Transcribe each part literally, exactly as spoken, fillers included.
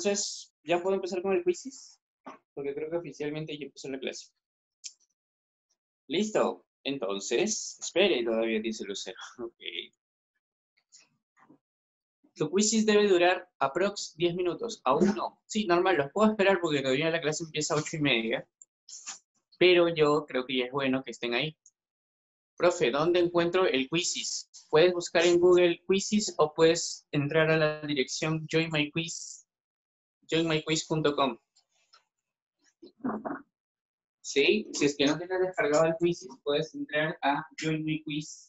entonces, ¿ya puedo empezar con el quizzes? Porque creo que oficialmente ya empezó la clase. ¿Listo? Entonces, espere, todavía dice Lucero. Ok. Tu quizzes debe durar aprox diez minutos. ¿Aún no? Sí, normal, los puedo esperar porque todavía la clase empieza a ocho y media. Pero yo creo que ya es bueno que estén ahí. Profe, ¿dónde encuentro el quizzes? Puedes buscar en Google quizzes o puedes entrar a la dirección join my quiz, join my quiz punto com. Sí, si es que no tienes descargado el quizzes, puedes entrar a join my quiz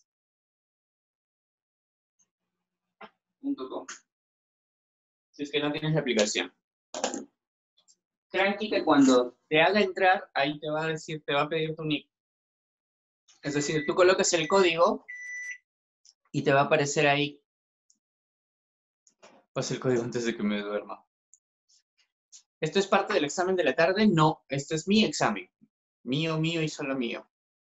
punto com. Si es que no tienes la aplicación. Tranqui que cuando te haga entrar, ahí te va a decir, te va a pedir tu nick. Es decir, tú colocas el código y te va a aparecer ahí. Pasa el código antes de que me duerma. ¿Esto es parte del examen de la tarde? No, esto es mi examen. Mío, mío y solo mío.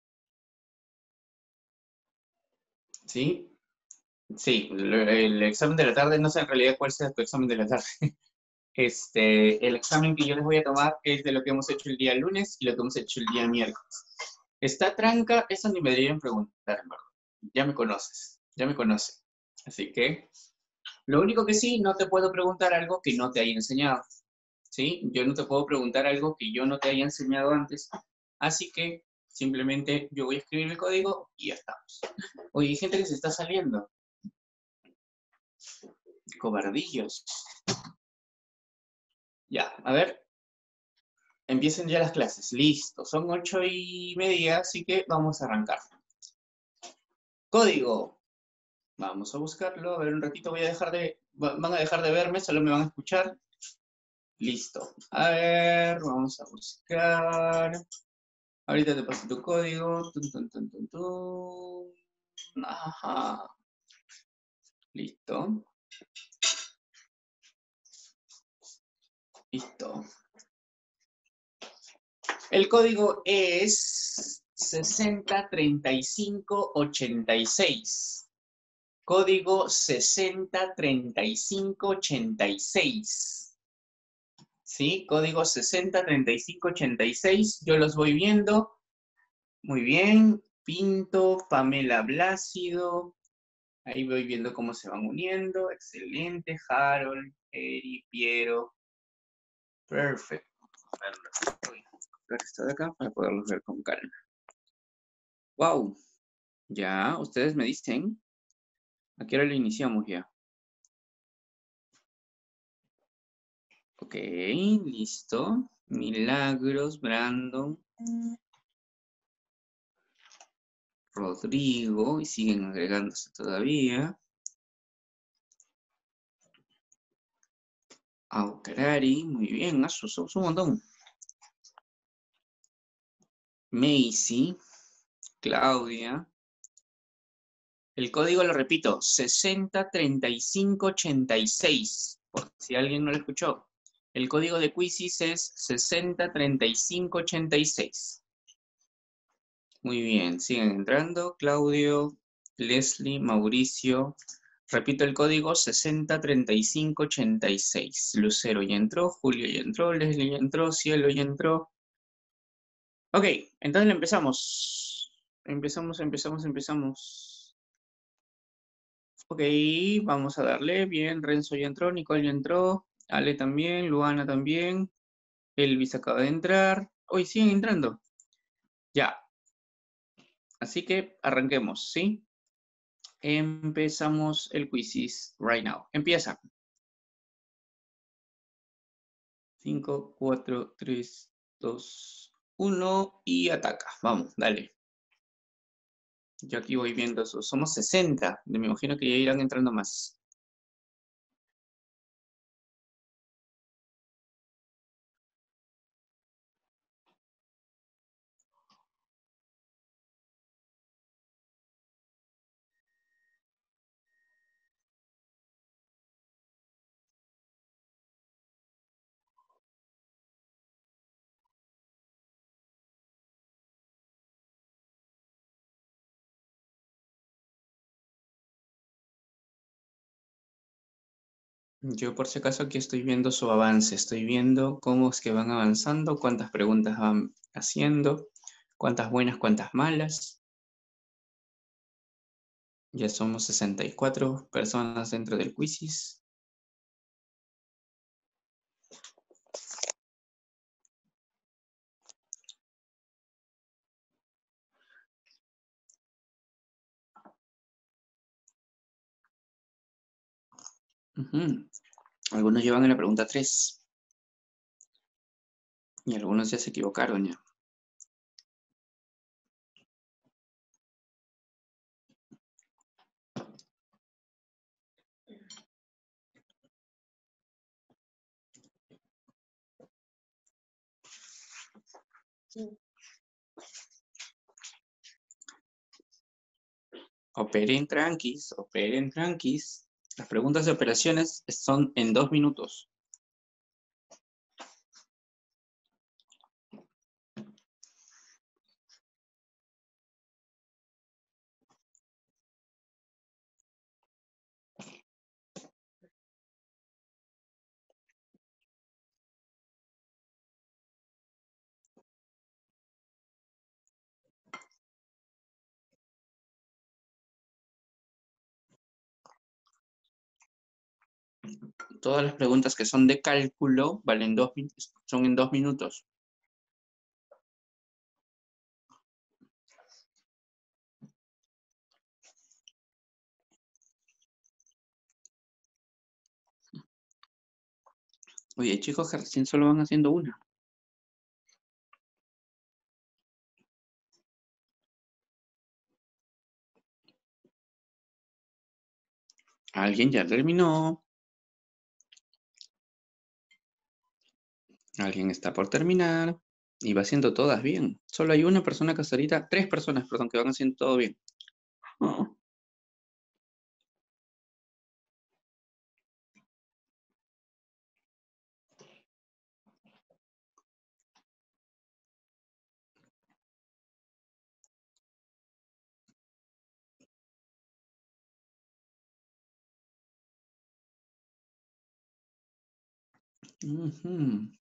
¿Sí? Sí, el, el examen de la tarde, no sé en realidad cuál sea tu examen de la tarde. Este, el examen que yo les voy a tomar es de lo que hemos hecho el día lunes y lo que hemos hecho el día miércoles. ¿Está tranca? Eso ni me deberían preguntar, hermano. Ya me conoces, ya me conoces. Así que, lo único que sí, no te puedo preguntar algo que no te haya enseñado. ¿Sí? Yo no te puedo preguntar algo que yo no te haya enseñado antes. Así que, simplemente yo voy a escribir el código y ya estamos. Oye, hay gente que se está saliendo. Cobardillos. Ya, a ver. Empiecen ya las clases. Listo. Son ocho y media, así que vamos a arrancar. Código. Vamos a buscarlo. A ver, un ratito voy a dejar de... Van a dejar de verme, solo me van a escuchar. Listo. A ver, vamos a buscar. Ahorita te paso tu código. Tun, tun, tun, tun, tun. Ajá. Listo. Listo. El código es sesenta treinta y cinco ochenta y seis. Código sesenta treinta y cinco ochenta y seis. ¿Sí? Código sesenta treinta y cinco ochenta y seis. Yo los voy viendo. Muy bien. Pinto, Pamela Blácido. Ahí voy viendo cómo se van uniendo. Excelente. Harold, Eri, Piero. Perfecto. Voy a colocar esto de acá para poderlos ver con calma. Wow. Ya, ustedes me dicen. ¿A qué hora lo iniciamos ya? Ok, listo. Milagros, Brandon. Rodrigo. Y siguen agregándose todavía. Aucarari. Muy bien, somos un montón. Macy. Claudia. El código lo repito, sesenta treinta y cinco ochenta y seis, por si alguien no lo escuchó. El código de Quizzes es sesenta treinta y cinco ochenta y seis. Muy bien, siguen entrando. Claudio, Leslie, Mauricio. Repito el código sesenta treinta y cinco ochenta y seis. Lucero ya entró, Julio ya entró, Leslie ya entró, Cielo ya entró. Ok, entonces empezamos. Empezamos, empezamos, empezamos. Ok, vamos a darle. Bien, Renzo ya entró, Nicole ya entró, Ale también, Luana también, Elvis acaba de entrar. Hoy siguen entrando. Ya. Así que arranquemos, ¿sí? Empezamos el quizzes right now. Empieza. cinco, cuatro, tres, dos, uno y ataca. Vamos, dale. Yo aquí voy viendo eso. Somos sesenta. Me imagino que ya irán entrando más. Yo por si acaso aquí estoy viendo su avance, estoy viendo cómo es que van avanzando, cuántas preguntas van haciendo, cuántas buenas, cuántas malas. Ya somos sesenta y cuatro personas dentro del quizzes. Ujú. Algunos llevan en la pregunta tres y algunos ya se equivocaron ya. Operen tranquis, operen tranquis. Las preguntas de operaciones son en dos minutos. Todas las preguntas que son de cálculo valen dos, son en dos minutos. Oye, chicos, que recién solo van haciendo una. Alguien ya terminó. Alguien está por terminar. Y va haciendo todas bien. Solo hay una persona que hasta ahorita, tres personas, perdón, que van haciendo todo bien. Oh. Ujú.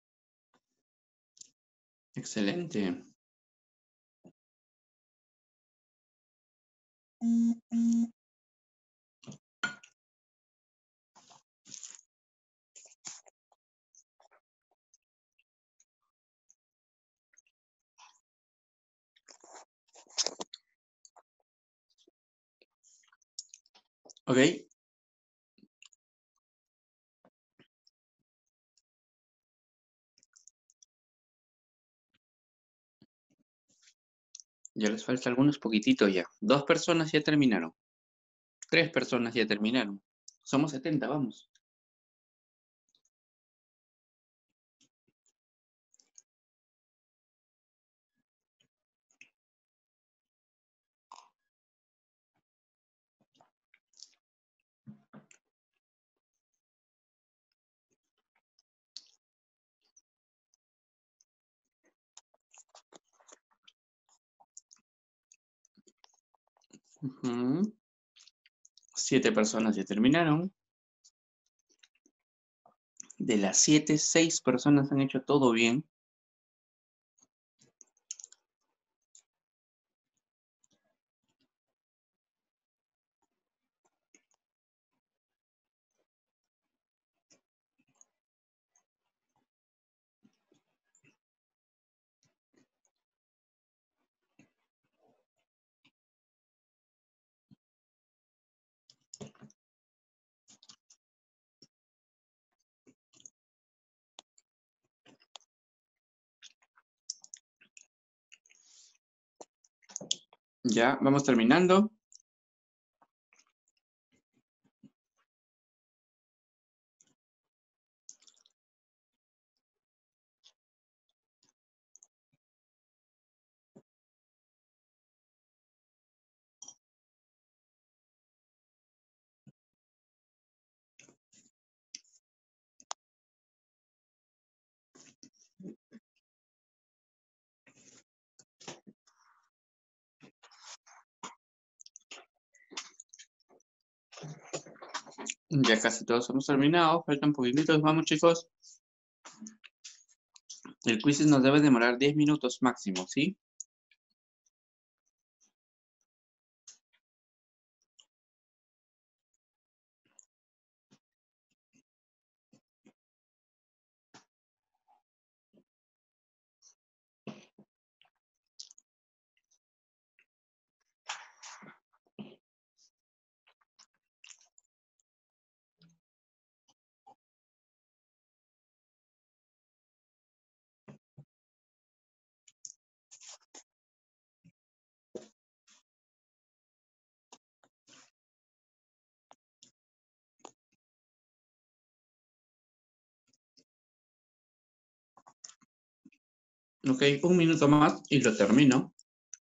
Excelente. Ok. Ya les falta algunos poquititos ya. Dos personas ya terminaron. Tres personas ya terminaron. Somos setenta, vamos. Ujú. Siete personas ya terminaron. De las siete, seis personas han hecho todo bien. Ya, vamos terminando. Ya casi todos hemos terminado. Faltan poquititos. Vamos, chicos. El quiz nos debe demorar diez minutos máximo, ¿sí? Ok, un minuto más y lo termino.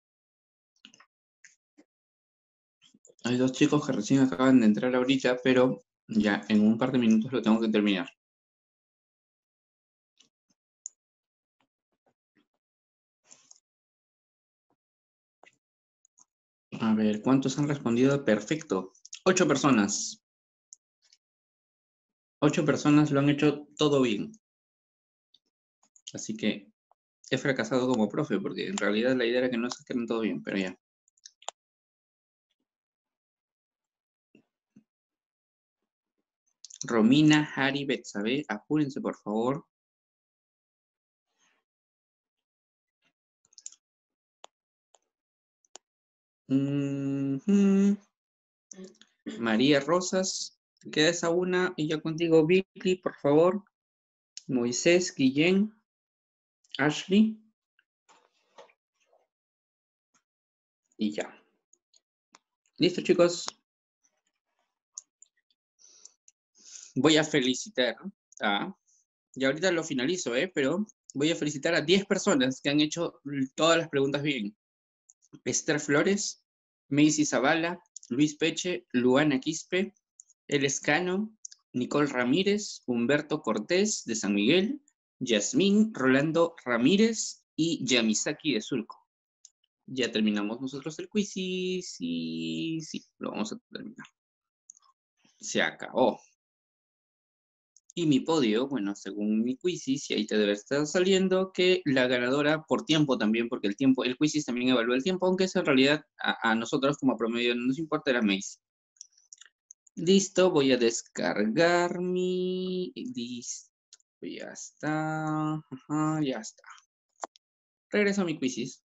Hay dos chicos que recién acaban de entrar ahorita, pero ya en un par de minutos lo tengo que terminar. A ver, ¿cuántos han respondido? Perfecto. Ocho personas. Ocho personas lo han hecho todo bien. Así que he fracasado como profe, porque en realidad la idea era que no se queden todo bien, pero ya. Romina, Harry, Betsabe, apúrense por favor. Mm-hmm. María Rosas, queda esa una y ya contigo, Vicky, por favor. Moisés, Guillén, Ashley. Y ya. Listo, chicos. Voy a felicitar a... Y ahorita lo finalizo, ¿eh? Pero voy a felicitar a diez personas que han hecho todas las preguntas bien. Esther Flores, Macy Zavala, Luis Peche, Luana Quispe, El Escano, Nicole Ramírez, Humberto Cortés de San Miguel, Yasmín Rolando Ramírez y Yamisaki de Surco. Ya terminamos nosotros el quiz y sí, sí, lo vamos a terminar. Se acabó. Y mi podio, bueno, según mi quizzes, y ahí te debe estar saliendo que la ganadora por tiempo también, porque el tiempo, el quizzes también evalúa el tiempo, aunque eso en realidad a, a nosotros como promedio no nos importa, era Macy. Listo, voy a descargar mi... Listo, ya está. Ajá, ya está. Regreso a mi quizzes.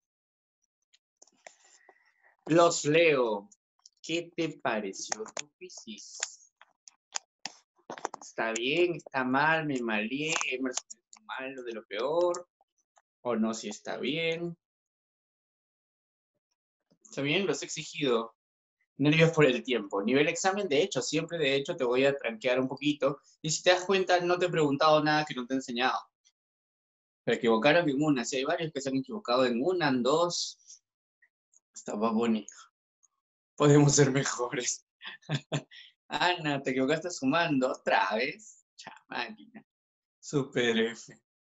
Los leo. ¿Qué te pareció tu quizzes? ¿Está bien? ¿Está mal? ¿Me malié? ¿Me respondió mal lo de lo peor? ¿O no si está bien? ¿Está bien? Los he exigido. Nervios por el tiempo. Nivel examen, de hecho, siempre de hecho te voy a tranquear un poquito. Y si te das cuenta, no te he preguntado nada que no te he enseñado. Se equivocaron en una. Si hay varios que se han equivocado en una, en dos. Estaba bonito. Podemos ser mejores. Ana, te equivocaste sumando otra vez. Chamáquina. Super F.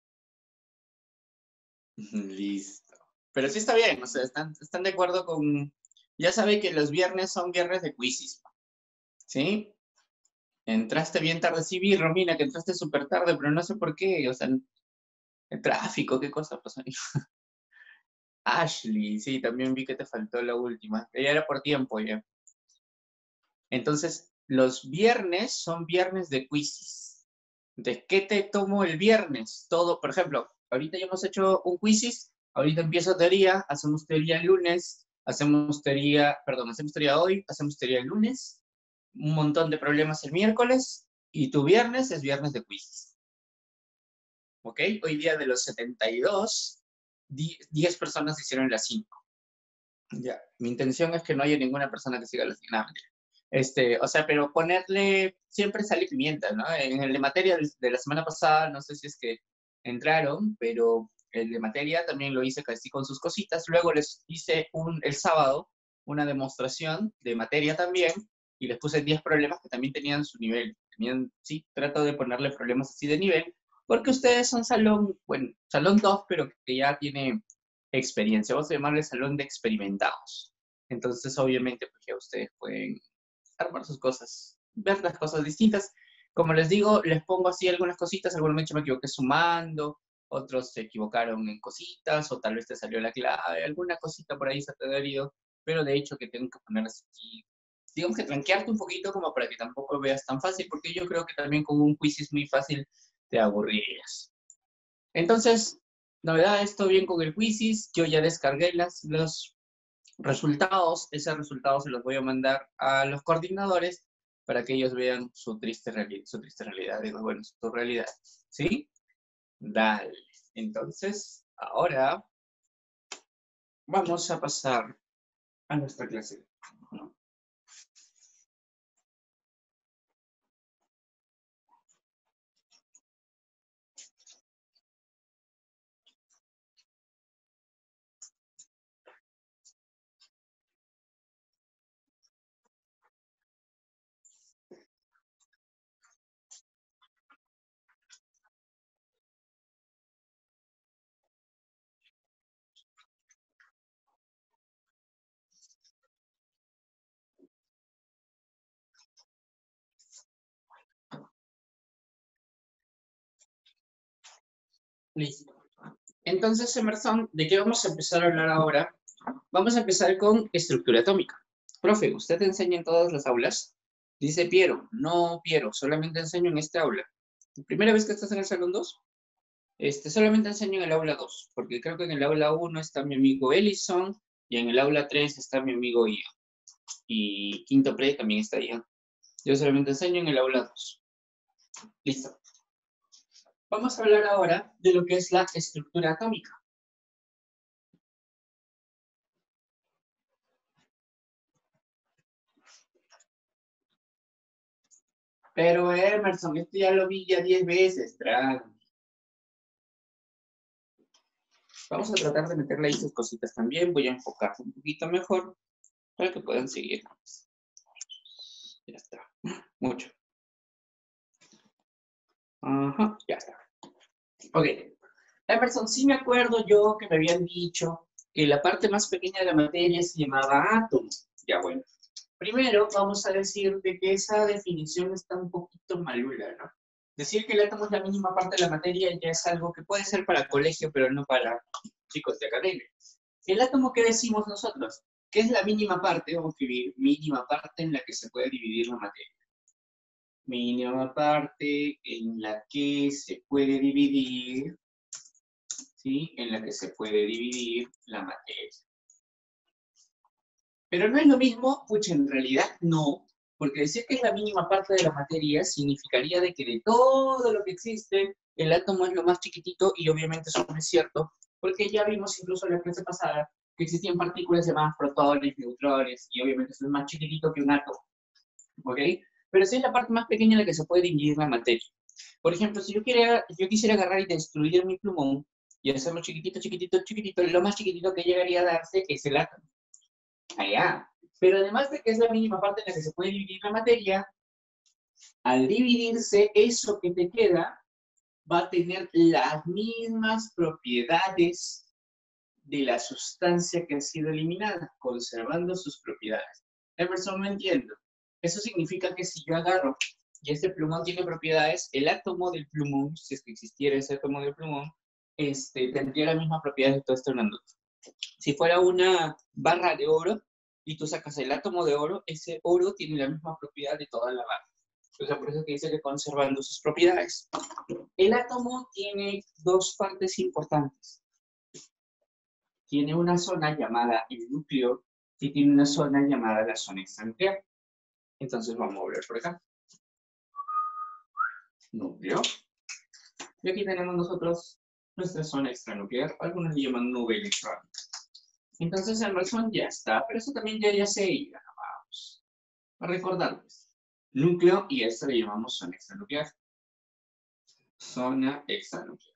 Listo. Pero sí está bien, o sea, están, están de acuerdo con... Ya sabe que los viernes son viernes de quizzes, ¿sí? Entraste bien tarde, sí vi, Romina, que entraste súper tarde, pero no sé por qué, o sea, el tráfico, qué cosa pasó ahí. Ashley, sí, también vi que te faltó la última, ya era por tiempo ya. Entonces, los viernes son viernes de quizzes. ¿De qué te tomo el viernes? Todo, por ejemplo, ahorita ya hemos hecho un quizzes, ahorita empiezo teoría, hacemos teoría el lunes, hacemos teoría, perdón, hacemos teoría hoy, hacemos teoría el lunes, un montón de problemas el miércoles, y tu viernes es viernes de quizzes. ¿Ok? Hoy día de los setenta y dos, diez personas hicieron las cinco. Ya, mi intención es que no haya ninguna persona que siga las cinco. Este, o sea, pero ponerle, siempre sale pimienta, ¿no? En el de materia de la semana pasada, no sé si es que entraron, pero el de materia también lo hice casi con sus cositas. Luego les hice un, el sábado una demostración de materia también y les puse diez problemas que también tenían su nivel. Tenían, sí, trato de ponerle problemas así de nivel, porque ustedes son salón, bueno, salón dos, pero que ya tiene experiencia. Vamos a llamarle salón de experimentados. Entonces, obviamente, pues ya ustedes pueden armar sus cosas ver las cosas distintas. Como les digo, les pongo así algunas cositas, algunos me equivoqué sumando, otros se equivocaron en cositas, o tal vez te salió la clave, alguna cosita por ahí se te ha herido, pero de hecho que tengo que poner así, digamos que tranquearte un poquito como para que tampoco veas tan fácil, porque yo creo que también con un quiz es muy fácil, te aburrirías. Entonces, novedad, esto bien con el quizzes, yo ya descargué las, los resultados, esos resultados se los voy a mandar a los coordinadores para que ellos vean su triste, reali su triste realidad, digo, bueno, su realidad, ¿sí? Dale. Entonces, ahora vamos a pasar a nuestra clase. Listo. Entonces, Emerson, ¿de qué vamos a empezar a hablar ahora? Vamos a empezar con estructura atómica. Profe, ¿usted enseña en todas las aulas? Dice Piero. No, Piero, solamente enseño en este aula. ¿Primera vez que estás en el salón dos? Este, solamente enseño en el aula dos, porque creo que en el aula uno está mi amigo Ellison, y en el aula tres está mi amigo Ian. Y quinto pre también está Ian. Yo solamente enseño en el aula dos. Listo. Vamos a hablar ahora de lo que es la estructura atómica. Pero Emerson, esto ya lo vi ya diez veces, tranqui. Vamos a tratar de meterle ahí sus cositas también. Voy a enfocar un poquito mejor para que puedan seguir. Ya está. Mucho. Ajá, ya está. Ok. Emerson, sí me acuerdo yo que me habían dicho que la parte más pequeña de la materia se llamaba átomo. Ya bueno. Primero vamos a decir de que esa definición está un poquito malula, ¿no? Decir que el átomo es la mínima parte de la materia ya es algo que puede ser para colegio, pero no para chicos de academia. El átomo, ¿qué decimos nosotros? ¿Qué es la mínima parte? Vamos a escribir mínima parte en la que se puede dividir la materia. Mínima parte en la que se puede dividir, ¿sí? En la que se puede dividir la materia. Pero no es lo mismo, pucha, en realidad no, porque decir que es la mínima parte de la materia significaría de que de todo lo que existe, el átomo es lo más chiquitito, y obviamente eso no es cierto, porque ya vimos incluso en la clase pasada que existían partículas llamadas protones, neutrones, y obviamente eso es más chiquitito que un átomo, ¿ok? Pero sí es la parte más pequeña en la que se puede dividir la materia. Por ejemplo, si yo, quiera, yo quisiera agarrar y destruir mi plumón, y hacerlo chiquitito, chiquitito, chiquitito, lo más chiquitito que llegaría a darse es el átomo. Allá. Pero además de que es la mínima parte en la que se puede dividir la materia, al dividirse, eso que te queda va a tener las mismas propiedades de la sustancia que ha sido eliminada, conservando sus propiedades. Emerson, no entiendo. Eso significa que si yo agarro y este plumón tiene propiedades, el átomo del plumón, si es que existiera ese átomo del plumón, este, tendría las mismas propiedades de todo este grandote. Si fuera una barra de oro y tú sacas el átomo de oro, ese oro tiene la misma propiedad de toda la barra. O sea, por eso que dice que conservando sus propiedades. El átomo tiene dos partes importantes. Tiene una zona llamada el núcleo y tiene una zona llamada la zona extranuclear. Entonces vamos a ver por acá. Núcleo. Y aquí tenemos nosotros nuestra zona extranuclear. Algunos le llaman nube electrónica. Entonces Emerson ya está, pero eso también ya, ya sé, ya vamos a recordarles. Núcleo, y a esto le llamamos zona extranuclear. Zona extranuclear.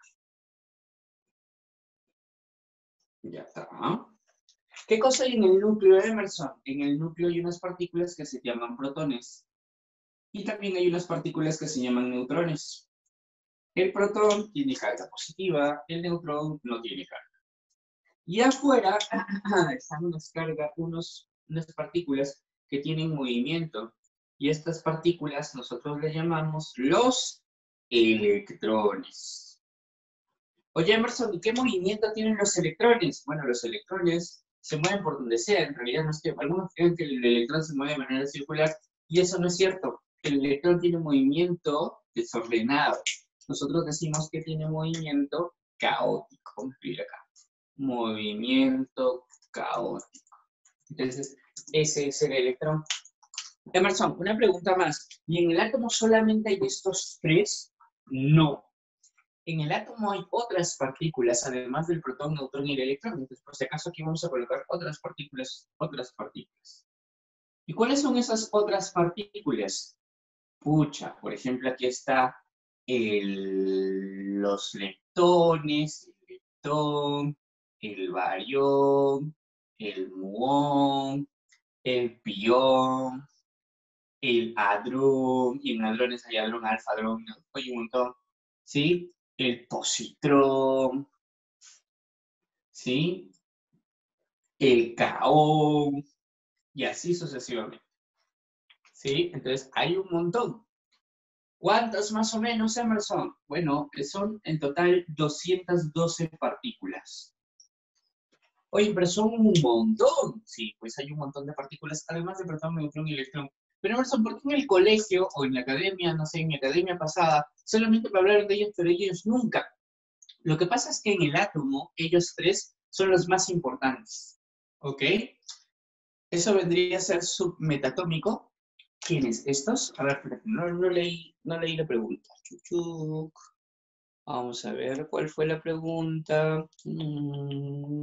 Ya está. ¿Qué cosa hay en el núcleo de Emerson? En el núcleo hay unas partículas que se llaman protones. Y también hay unas partículas que se llaman neutrones. El protón tiene carga positiva, el neutrón no tiene carga. Y afuera están unas cargas, unos, unas partículas que tienen movimiento. Y estas partículas nosotros le llamamos los electrones. Oye, Emerson, ¿y qué movimiento tienen los electrones? Bueno, los electrones se mueven por donde sea. En realidad, no es que algunos creen que el electrón se mueve de manera circular, y eso no es cierto. El electrón tiene un movimiento desordenado. Nosotros decimos que tiene movimiento caótico. Vamos a escribir acá. Movimiento caótico. Entonces, ese es el electrón. Emerson, una pregunta más. ¿Y en el átomo solamente hay estos tres? No. En el átomo hay otras partículas, además del protón, neutrón y el electrón. Entonces, por si acaso, aquí vamos a colocar otras partículas, otras partículas. ¿Y cuáles son esas otras partículas? Pucha, por ejemplo, aquí está el, los leptones, el leptón, el barión, el muón, el pión, el hadrón, y en hadrones hay hadrón, alfa, hadrón, hay un montón, ¿sí? El positrón, ¿sí? El caón, y así sucesivamente, ¿sí? Entonces, hay un montón. ¿Cuántas más o menos, Emerson? Bueno, son en total doscientas doce partículas. Oye, pero son un montón. Sí, pues hay un montón de partículas, además de protón, neutrón y electrón. Pero Emerson, ¿por qué en el colegio o en la academia, no sé, en mi academia pasada, solamente me hablaron de ellos, pero ellos nunca? Lo que pasa es que en el átomo, ellos tres son los más importantes. ¿Ok? Eso vendría a ser submetatómico. ¿Quiénes? ¿Estos? A ver, no, no, leí, no leí la pregunta. Chuchuc. Vamos a ver cuál fue la pregunta. Mm.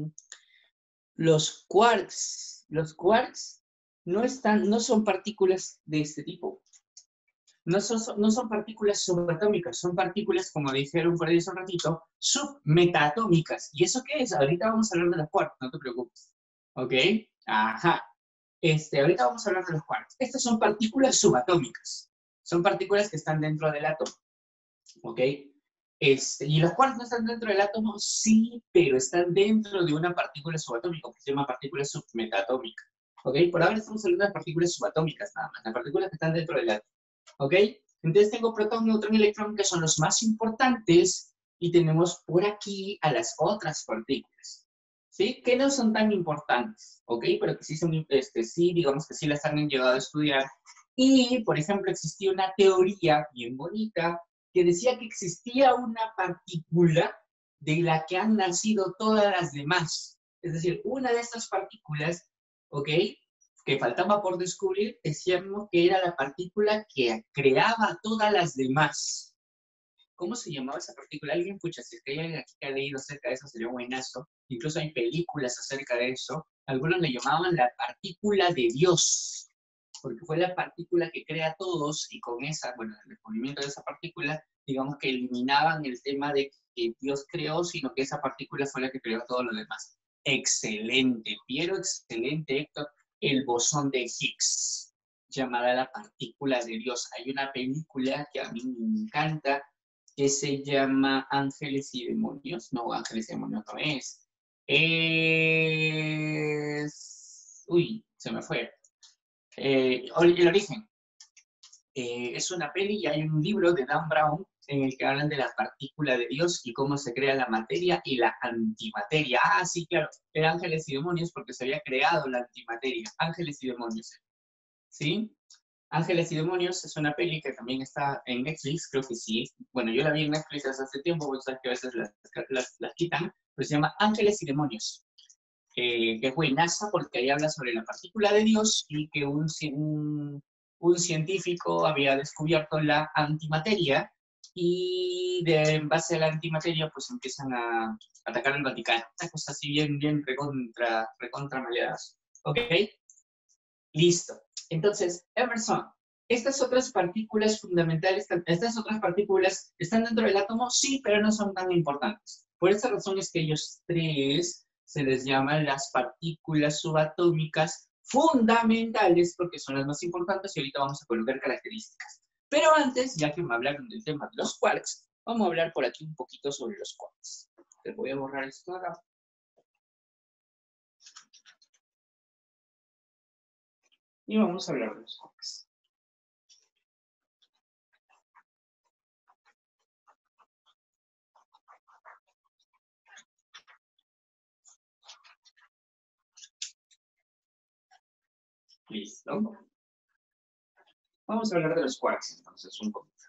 Los quarks. Los quarks no, están, no son partículas de este tipo. No son, no son partículas subatómicas, son partículas, como dijeron por ahí hace un ratito, submetatómicas. ¿Y eso qué es? Ahorita vamos a hablar de las quarks, no te preocupes. ¿Ok? Ajá. Este, ahorita vamos a hablar de los quarks. Estas son partículas subatómicas. Son partículas que están dentro del átomo. ¿Ok? Este, ¿y los quarks no están dentro del átomo? Sí, pero están dentro de una partícula subatómica, que se llama partícula submetatómica. ¿Ok? Por ahora estamos hablando de partículas subatómicas nada más, las partículas que están dentro del átomo. ¿Ok? Entonces tengo protón, neutrón y electrón, que son los más importantes, y tenemos por aquí a las otras partículas. ¿Sí? Que no son tan importantes, ¿ok? Pero que sí son, este, sí, digamos que sí las han llegado a estudiar. Y, por ejemplo, existía una teoría bien bonita que decía que existía una partícula de la que han nacido todas las demás. Es decir, una de estas partículas, ¿ok?, que faltaba por descubrir, decíamos que era la partícula que creaba todas las demás. ¿Cómo se llamaba esa partícula? Alguien, pucha, si es que hay alguien aquí que ha leído acerca de eso, sería buenazo. Incluso hay películas acerca de eso. Algunos le llamaban la partícula de Dios, porque fue la partícula que crea a todos, y con esa, bueno, el descubrimiento de esa partícula, digamos que eliminaban el tema de que Dios creó, sino que esa partícula fue la que creó a todos los demás. Excelente, Piero, excelente, Héctor. El bosón de Higgs, llamada la partícula de Dios. Hay una película que a mí me encanta, que se llama Ángeles y Demonios. No, Ángeles y Demonios no es. Es... Uy, se me fue. Eh, el origen. Eh, es una peli y hay un libro de Dan Brown en el que hablan de la partícula de Dios y cómo se crea la materia y la antimateria. Ah, sí, claro, era Ángeles y Demonios porque se había creado la antimateria. Ángeles y Demonios. ¿Sí? Ángeles y Demonios es una peli que también está en Netflix, creo que sí. Bueno, yo la vi en Netflix hace, hace tiempo, porque sabes que a veces las, las, las quitan, pero se llama Ángeles y Demonios. Eh, que es buenaza porque ahí habla sobre la partícula de Dios y que un, un, un científico había descubierto la antimateria, y de, en base a la antimateria pues empiezan a atacar al Vaticano. Una cosa así bien, bien recontra, recontra maleadas. ¿Ok? Listo. Entonces, Emerson, estas otras partículas fundamentales, estas otras partículas están dentro del átomo, sí, pero no son tan importantes. Por esa razón es que ellos tres se les llaman las partículas subatómicas fundamentales, porque son las más importantes, y ahorita vamos a colocar características. Pero antes, ya que me hablaron del tema de los quarks, vamos a hablar por aquí un poquito sobre los quarks. Les voy a borrar esto acá. Y vamos a hablar de los quarks. Listo. Vamos a hablar de los quarks, entonces, un poquito.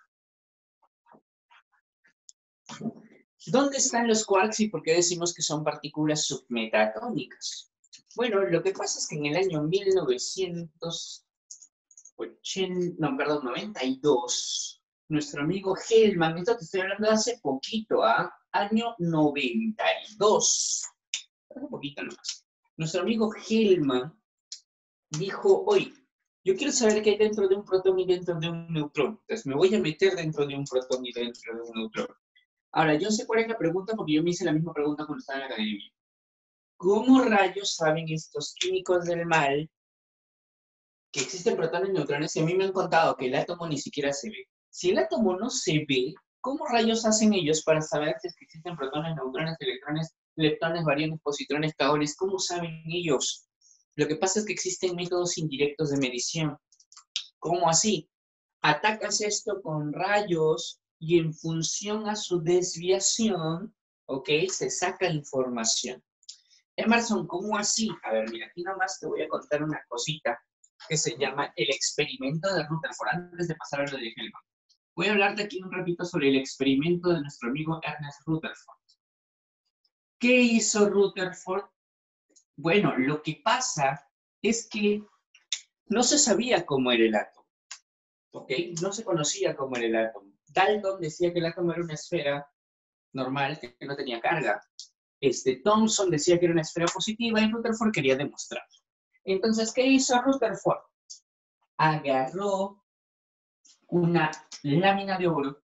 ¿Dónde están los quarks y por qué decimos que son partículas submetatómicas? Bueno, lo que pasa es que en el año mil novecientos ochenta, no, perdón, noventa y dos, nuestro amigo Hellman, esto te estoy hablando de hace poquito, ¿ah? Año noventa y dos, hace poquito nomás. Nuestro amigo Hellman dijo, oye, yo quiero saber qué hay dentro de un protón y dentro de un neutrón. Entonces me voy a meter dentro de un protón y dentro de un neutrón. Ahora, yo sé cuál es la pregunta porque yo me hice la misma pregunta cuando estaba en la academia. ¿Cómo rayos saben estos químicos del mal que existen protones y neutrones? Y a mí me han contado que el átomo ni siquiera se ve. Si el átomo no se ve, ¿cómo rayos hacen ellos para saber si es que existen protones, neutrones, electrones, leptones, variones, positrones, kaones? ¿Cómo saben ellos? Lo que pasa es que existen métodos indirectos de medición. ¿Cómo así? Atacas esto con rayos y en función a su desviación, ¿ok? Se saca información. Emerson, ¿cómo así? A ver, mira, aquí nomás te voy a contar una cosita que se llama el experimento de Rutherford, antes de pasar a lo de Hellman. Voy a hablarte aquí un ratito sobre el experimento de nuestro amigo Ernest Rutherford. ¿Qué hizo Rutherford? Bueno, lo que pasa es que no se sabía cómo era el átomo, ¿ok? No se conocía cómo era el átomo. Dalton decía que el átomo era una esfera normal, que no tenía carga. Este, Thomson decía que era una esfera positiva y Rutherford quería demostrarlo. Entonces, ¿qué hizo Rutherford? Agarró una lámina de oro,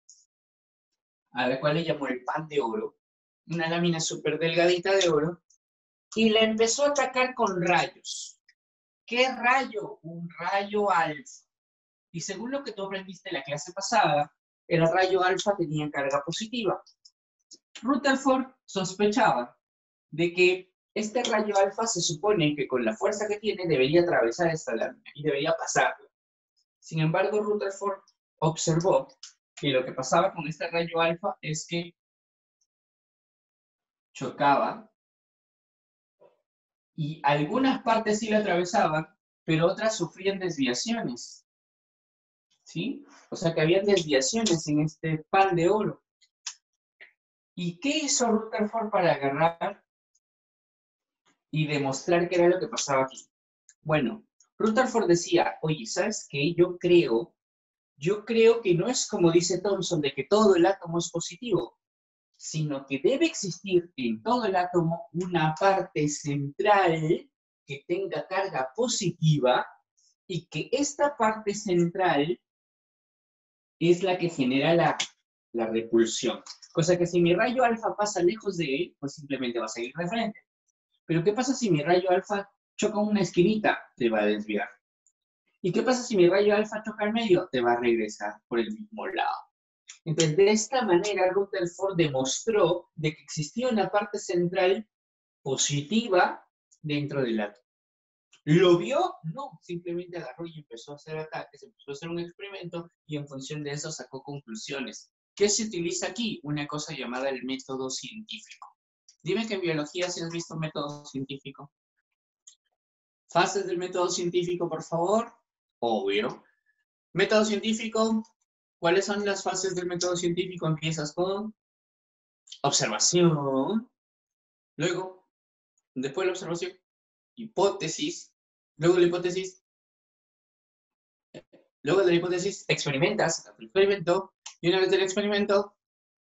a la cual le llamó el pan de oro, una lámina súper delgadita de oro, y la empezó a atacar con rayos. ¿Qué rayo? Un rayo alfa. Y según lo que tú aprendiste en la clase pasada, el rayo alfa tenía carga positiva. Rutherford sospechaba de que este rayo alfa se supone que con la fuerza que tiene debería atravesar esta lámina y debería pasarla. Sin embargo, Rutherford observó que lo que pasaba con este rayo alfa es que chocaba y algunas partes sí la atravesaban, pero otras sufrían desviaciones. ¿Sí? O sea que había desviaciones en este pan de oro. ¿Y qué hizo Rutherford para agarrar y demostrar qué era lo que pasaba aquí? Bueno, Rutherford decía, oye, ¿sabes qué? Yo creo, yo creo que no es como dice Thomson, de que todo el átomo es positivo, sino que debe existir en todo el átomo una parte central que tenga carga positiva y que esta parte central es la que genera la, la repulsión. Cosa que si mi rayo alfa pasa lejos de él, pues simplemente va a seguir de frente. Pero ¿qué pasa si mi rayo alfa choca una esquinita? Te va a desviar. ¿Y qué pasa si mi rayo alfa choca al medio? Te va a regresar por el mismo lado. Entonces, de esta manera, Rutherford demostró de que existía una parte central positiva dentro del átomo. ¿Lo vio? No, simplemente agarró y empezó a hacer ataques, empezó a hacer un experimento y en función de eso sacó conclusiones. ¿Qué se utiliza aquí? Una cosa llamada el método científico. Dime que en biología si has visto un método científico. Fases del método científico, por favor. Obvio. Método científico. ¿Cuáles son las fases del método científico? Empiezas con observación. Luego, después de la observación, hipótesis. Luego de la hipótesis, luego de la hipótesis, experimentas, el experimento, y una vez del experimento,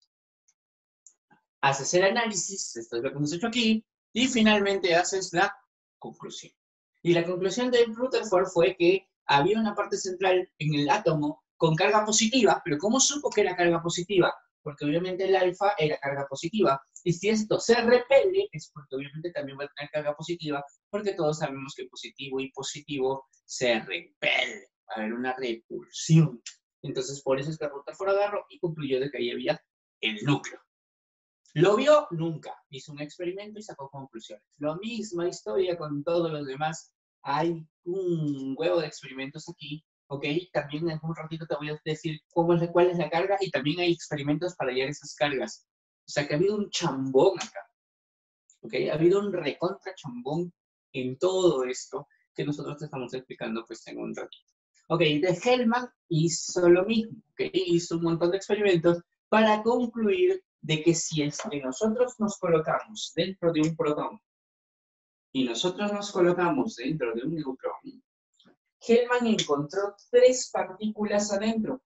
haces el análisis, esto es lo que hemos hecho aquí, y finalmente haces la conclusión. Y la conclusión de Rutherford fue que había una parte central en el átomo con carga positiva, pero ¿cómo supo que era carga positiva? Porque obviamente el alfa era carga positiva. Y si esto se repele, es porque obviamente también va a tener carga positiva, porque todos sabemos que positivo y positivo se repelen. Va a haber una repulsión. Entonces, por eso es que Rutherford agarró y concluyó de que ahí había el núcleo. ¿Lo vio? Nunca. Hizo un experimento y sacó conclusiones. La misma historia con todos los demás. Hay un huevo de experimentos aquí, ¿ok? También en un ratito te voy a decir cómo es, cuál es la carga y también hay experimentos para hallar esas cargas. O sea que ha habido un chambón acá, ¿ok? Ha habido un recontra chambón en todo esto que nosotros te estamos explicando pues en un ratito. Ok, de Hellman hizo lo mismo, ¿ok? Hizo un montón de experimentos para concluir de que si es que nosotros nos colocamos dentro de un protón y nosotros nos colocamos dentro de un neutrón, Hellman encontró tres partículas adentro.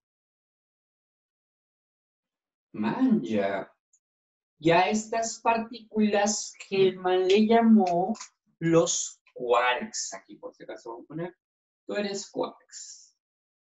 Man, ya. Y a estas partículas Hellman le llamó los quarks. Aquí por si acaso vamos a poner, tú eres quarks.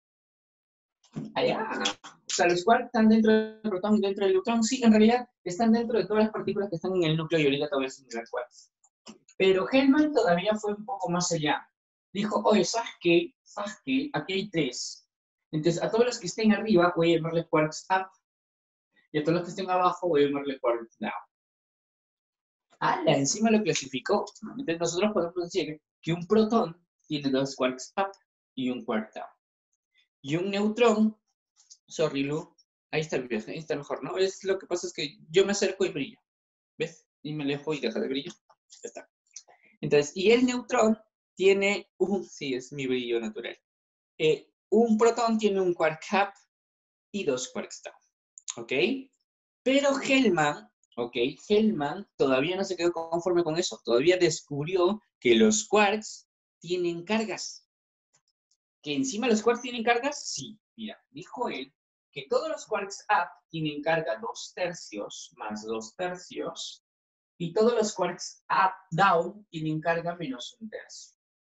Allá. O sea, los quarks están dentro del protón y dentro del neutrón. Sí, en realidad están dentro de todas las partículas que están en el núcleo y ahorita todavía son las quarks. Pero Hellman todavía fue un poco más allá. Dijo, oye, ¿sabes qué? ¿Sabes qué? Aquí hay tres. Entonces, a todos los que estén arriba voy a llamarle quarks up. Y a todos los que estén abajo voy a llamarle quarks down. ¡Hala! Encima lo clasificó. Entonces, nosotros podemos decir que un protón tiene dos quarks up y un quark down. Y un neutrón, sorry, Lu, ahí está, ahí está mejor, ¿no? Es, lo que pasa es que yo me acerco y brillo. ¿Ves? Y me alejo y deja de brillo. Ya está. Entonces, y el neutrón tiene un, sí, es mi brillo natural. Eh, un protón tiene un quark up y dos quarks down, ¿ok? Pero Hellman, ¿ok? Hellman todavía no se quedó conforme con eso, todavía descubrió que los quarks tienen cargas. ¿Que encima los quarks tienen cargas? Sí, mira, dijo él que todos los quarks up tienen carga dos tercios más dos tercios y todos los quarks up down tienen carga menos un tercio.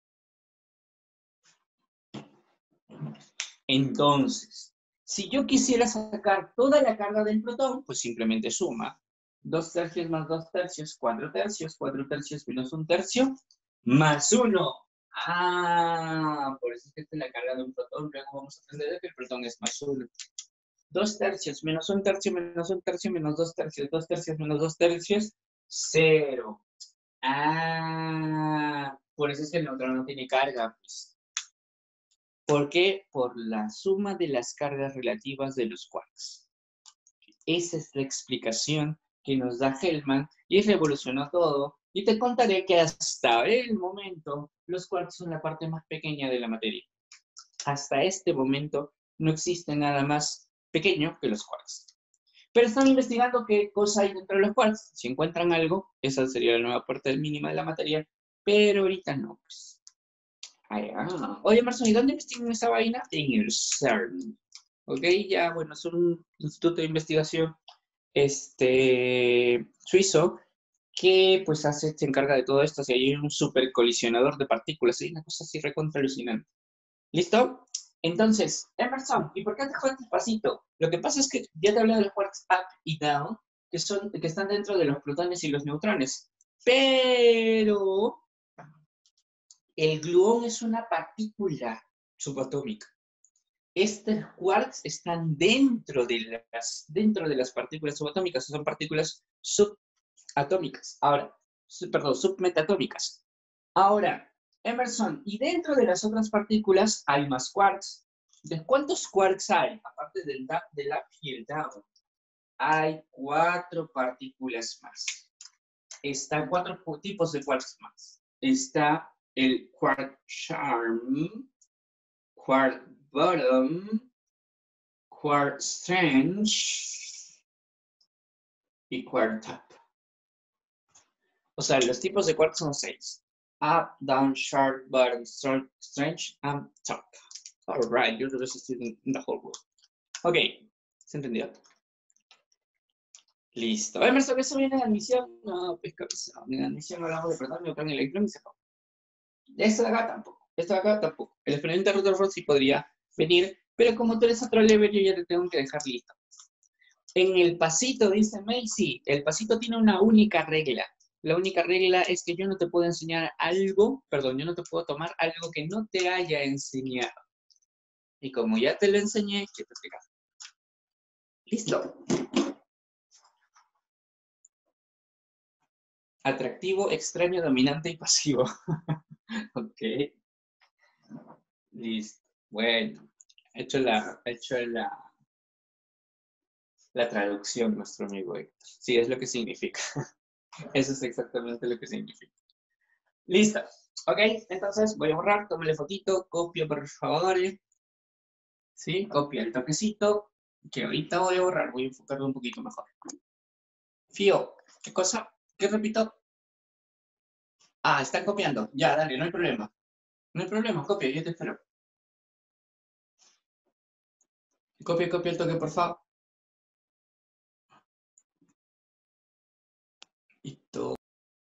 Entonces, si yo quisiera sacar toda la carga del protón, pues simplemente suma. dos tercios más dos tercios, cuatro tercios, cuatro tercios menos un tercio, más uno. Ah, por eso es que esta es la carga de un protón. Luego vamos a aprender que el protón es más uno. dos tercios menos un tercio menos un tercio menos dos tercios, dos tercios menos dos tercios, cero. Ah, por eso es que el neutrón no tiene carga, pues. ¿Por qué? Por la suma de las cargas relativas de los quarks. Esa es la explicación que nos da Hellman y revolucionó todo. Y te contaré que hasta el momento los quarks son la parte más pequeña de la materia. Hasta este momento no existe nada más pequeño que los quarks. Pero están investigando qué cosa hay dentro de los quarks. Si encuentran algo, esa sería la nueva parte mínima de la materia, pero ahorita no, pues. Ah, oye, Marson, ¿y dónde investigan esa vaina? En el CERN. Ok, ya, bueno, es un instituto de investigación este, suizo que pues hace, se encarga de todo esto. O sea, hay un supercolisionador de partículas, hay una cosa así recontra alucinante. ¿Listo? Entonces, Emerson, ¿y por qué te juegas despacito? Lo que pasa es que ya te hablé de los quarks up y down, que, son, que están dentro de los protones y los neutrones. Pero el gluón es una partícula subatómica. Estos quarks están dentro de las, dentro de las partículas subatómicas, son partículas subatómicas. Ahora, su, perdón, submetatómicas. Ahora, Emerson, y dentro de las otras partículas hay más quarks. ¿De cuántos quarks hay? Aparte del, del up y el down. Hay cuatro partículas más. Están cuatro tipos de quarks más. Está el quark charm, quark bottom, quark strange y quark top. O sea, los tipos de quark son seis. Up, down, sharp, bottom, strange, and top. All right, you're the best student in the whole world. Ok, ¿se entendió? Listo. Emerson, ¿eso viene en admisión? No, pues cabezón. En admisión hablamos de proton, neutrón y electrón y se acabó. Esto de acá tampoco. Esto de acá tampoco. El experimento de Rutherford sí podría venir, pero como tú eres otro level, yo ya te tengo que dejar listo. En el pasito, dice Macy, el pasito tiene una única regla. La única regla es que yo no te puedo enseñar algo, perdón, yo no te puedo tomar algo que no te haya enseñado. Y como ya te lo enseñé, ¿qué te explicas? Listo. Atractivo, extraño, dominante y pasivo. Ok. Listo. Bueno, he hecho la, he hecho la, la traducción, nuestro amigo Héctor. Sí, es lo que significa. Eso es exactamente lo que significa. Listo. Ok, entonces voy a borrar, tómale fotito, copio por favor. Sí, copia el toquecito, que ahorita voy a borrar, voy a enfocarlo un poquito mejor. Fío, ¿qué cosa? ¿Qué repito? Ah, están copiando. Ya, dale, no hay problema. No hay problema, copia, yo te espero. Copia, copia el toque, por favor. Listo.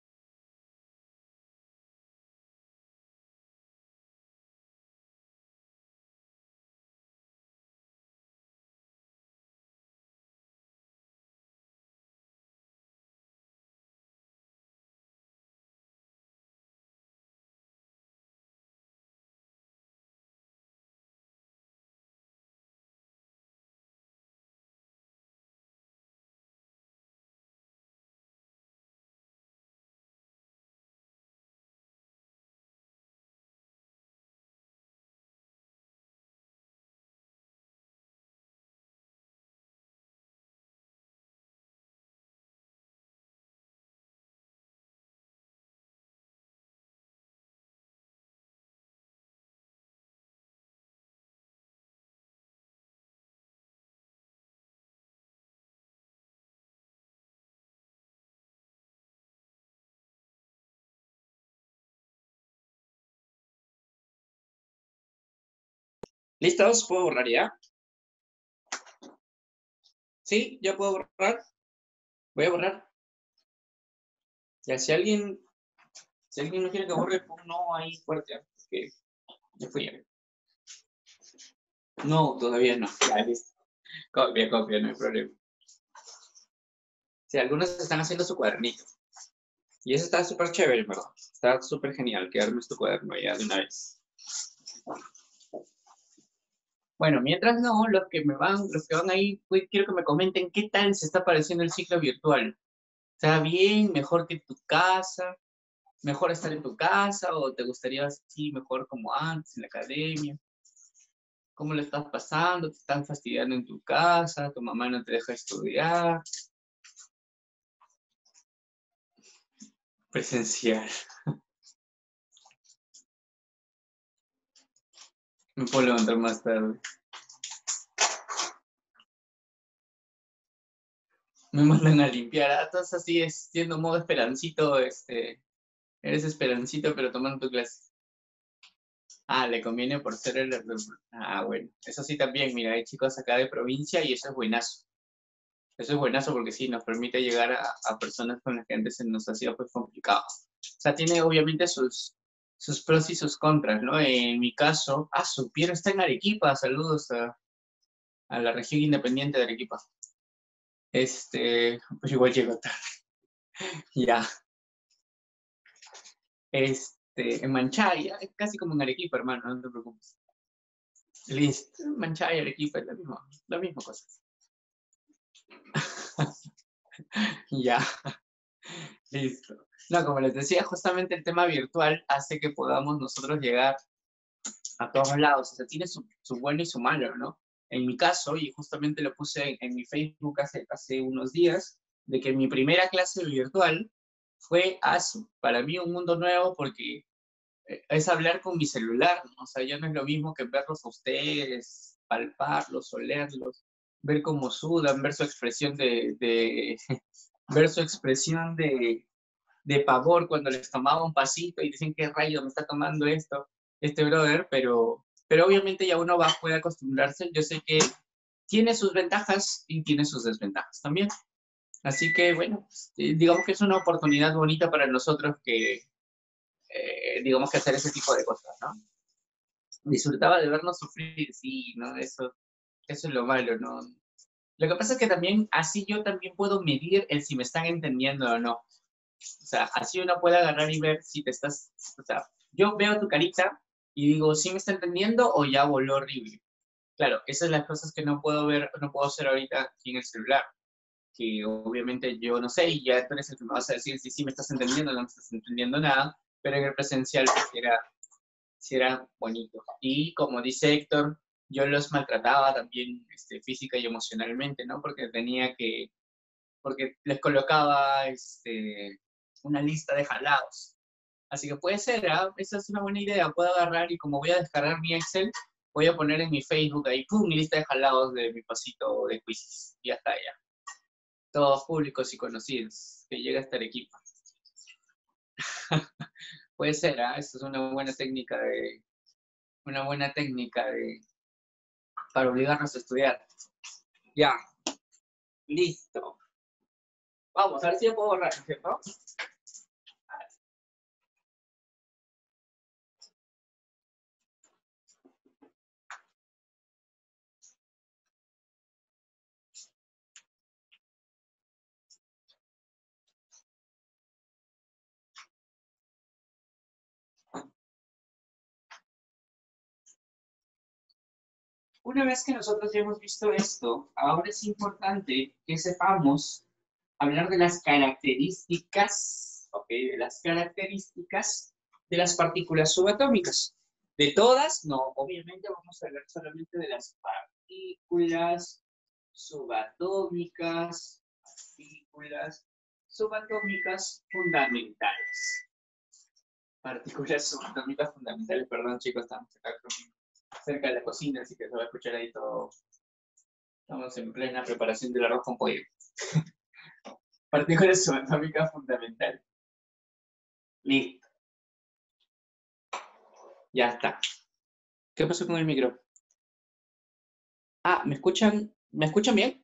¿Listos? ¿Puedo borrar ya? ¿Sí? ¿Ya puedo borrar? Voy a borrar. Ya, si alguien, si alguien no quiere que borre, pon no ahí fuerte, porque ya fui. No, todavía no. Ya, listo. Copia, copia, no hay problema. Si algunos están haciendo su cuadernito. Y eso está súper chévere, ¿verdad? Está súper genial que armes tu cuaderno ya de una vez. Bueno, mientras no, los que me van, los que van ahí, pues, quiero que me comenten qué tal se está pareciendo el ciclo virtual. ¿Está bien? ¿Mejor que tu casa? ¿Mejor estar en tu casa? ¿O te gustaría así mejor como antes, en la academia? ¿Cómo lo estás pasando? ¿Te están fastidiando en tu casa? ¿Tu mamá no te deja estudiar? Presencial. Me puedo levantar más tarde. Me mandan a limpiar. Ah, entonces así es, siendo modo esperancito, este, eres esperancito, pero tomando tu clase. Ah, le conviene por ser el... Ah, bueno. Eso sí también, mira, hay chicos acá de provincia y eso es buenazo. Eso es buenazo porque sí, nos permite llegar a, a personas con las que antes se nos hacía pues complicado. O sea, tiene obviamente sus, sus pros y sus contras, ¿no? En mi caso, ah, su Piero está en Arequipa, saludos a, a la región independiente de Arequipa. Este, pues igual llego tarde. Ya. Este, en Manchaya, casi como en Arequipa, hermano, no te preocupes. Listo, Manchaya, Arequipa, es la misma, la misma cosa. Ya, listo. No, como les decía, justamente el tema virtual hace que podamos nosotros llegar a todos lados. O sea, tiene su, su bueno y su malo, ¿no? En mi caso, y justamente lo puse en, en mi Facebook hace, hace unos días, de que mi primera clase virtual fue ASU. Para mí un mundo nuevo porque eh, es hablar con mi celular, ¿no? O sea, ya no es lo mismo que verlos a ustedes, palparlos, olerlos, ver cómo sudan, ver su expresión de, de ver su expresión de, de pavor cuando les tomaba un pasito y dicen, ¿qué rayo me está tomando esto, este brother? Pero, pero obviamente ya uno va, puede acostumbrarse. Yo sé que tiene sus ventajas y tiene sus desventajas también. Así que, bueno, eh, digamos que es una oportunidad bonita para nosotros que, eh, digamos que hacer ese tipo de cosas, ¿no? Disfrutaba de vernos sufrir, sí, ¿no? Eso, eso es lo malo, ¿no? Lo que pasa es que también, así yo también puedo medir el si me están entendiendo o no. O sea, así uno puede agarrar y ver si te estás, o sea, yo veo tu carita y digo, ¿sí me está entendiendo o ya voló horrible? Claro, esas son las cosas que no puedo ver, no puedo hacer ahorita aquí en el celular, que obviamente yo no sé y ya tú eres el que me vas a decir si sí me estás entendiendo o no me estás entendiendo nada, pero en el presencial pues, era, sí era bonito. Y como dice Héctor, yo los maltrataba también este, física y emocionalmente, ¿no? Porque tenía que, porque les colocaba este, una lista de jalados. Así que puede ser, ¿eh? Esa es una buena idea. Puedo agarrar y como voy a descargar mi Excel, voy a poner en mi Facebook ahí, pum, mi lista de jalados de mi pasito de quizzes. Y ya está, ya. Todos públicos y conocidos, que llega hasta Arequipa. Puede ser, ¿ah? ¿eh? Esta es una buena técnica de, una buena técnica de, para obligarnos a estudiar. Ya, listo. Vamos, a ver si ya puedo borrar, ¿cierto? Una vez que nosotros ya hemos visto esto, ahora es importante que sepamos hablar de las características, ¿ok? De las características de las partículas subatómicas. De todas, no, obviamente vamos a hablar solamente de las partículas subatómicas, partículas subatómicas fundamentales. Partículas subatómicas fundamentales, perdón chicos, estamos acá cerca de la cocina, así que se va a escuchar ahí todo. Estamos en plena preparación del arroz con pollo. Partículas subatómicas fundamentales. Listo. Ya está. ¿Qué pasó con el micro? Ah, ¿me escuchan? ¿Me escuchan bien?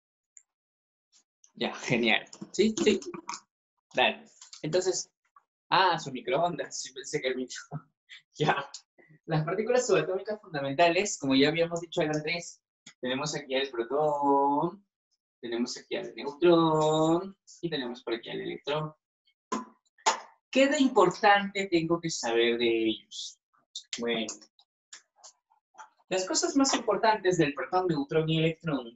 Ya, genial. ¿Sí? Sí. Dale. Entonces, ah, su microondas. Sí, pensé que el micro. Ya. Las partículas subatómicas fundamentales, como ya habíamos dicho, eran tres. Tenemos aquí al protón, tenemos aquí al neutrón y tenemos por aquí al electrón. ¿Qué de importante tengo que saber de ellos? Bueno, las cosas más importantes del protón, neutrón y electrón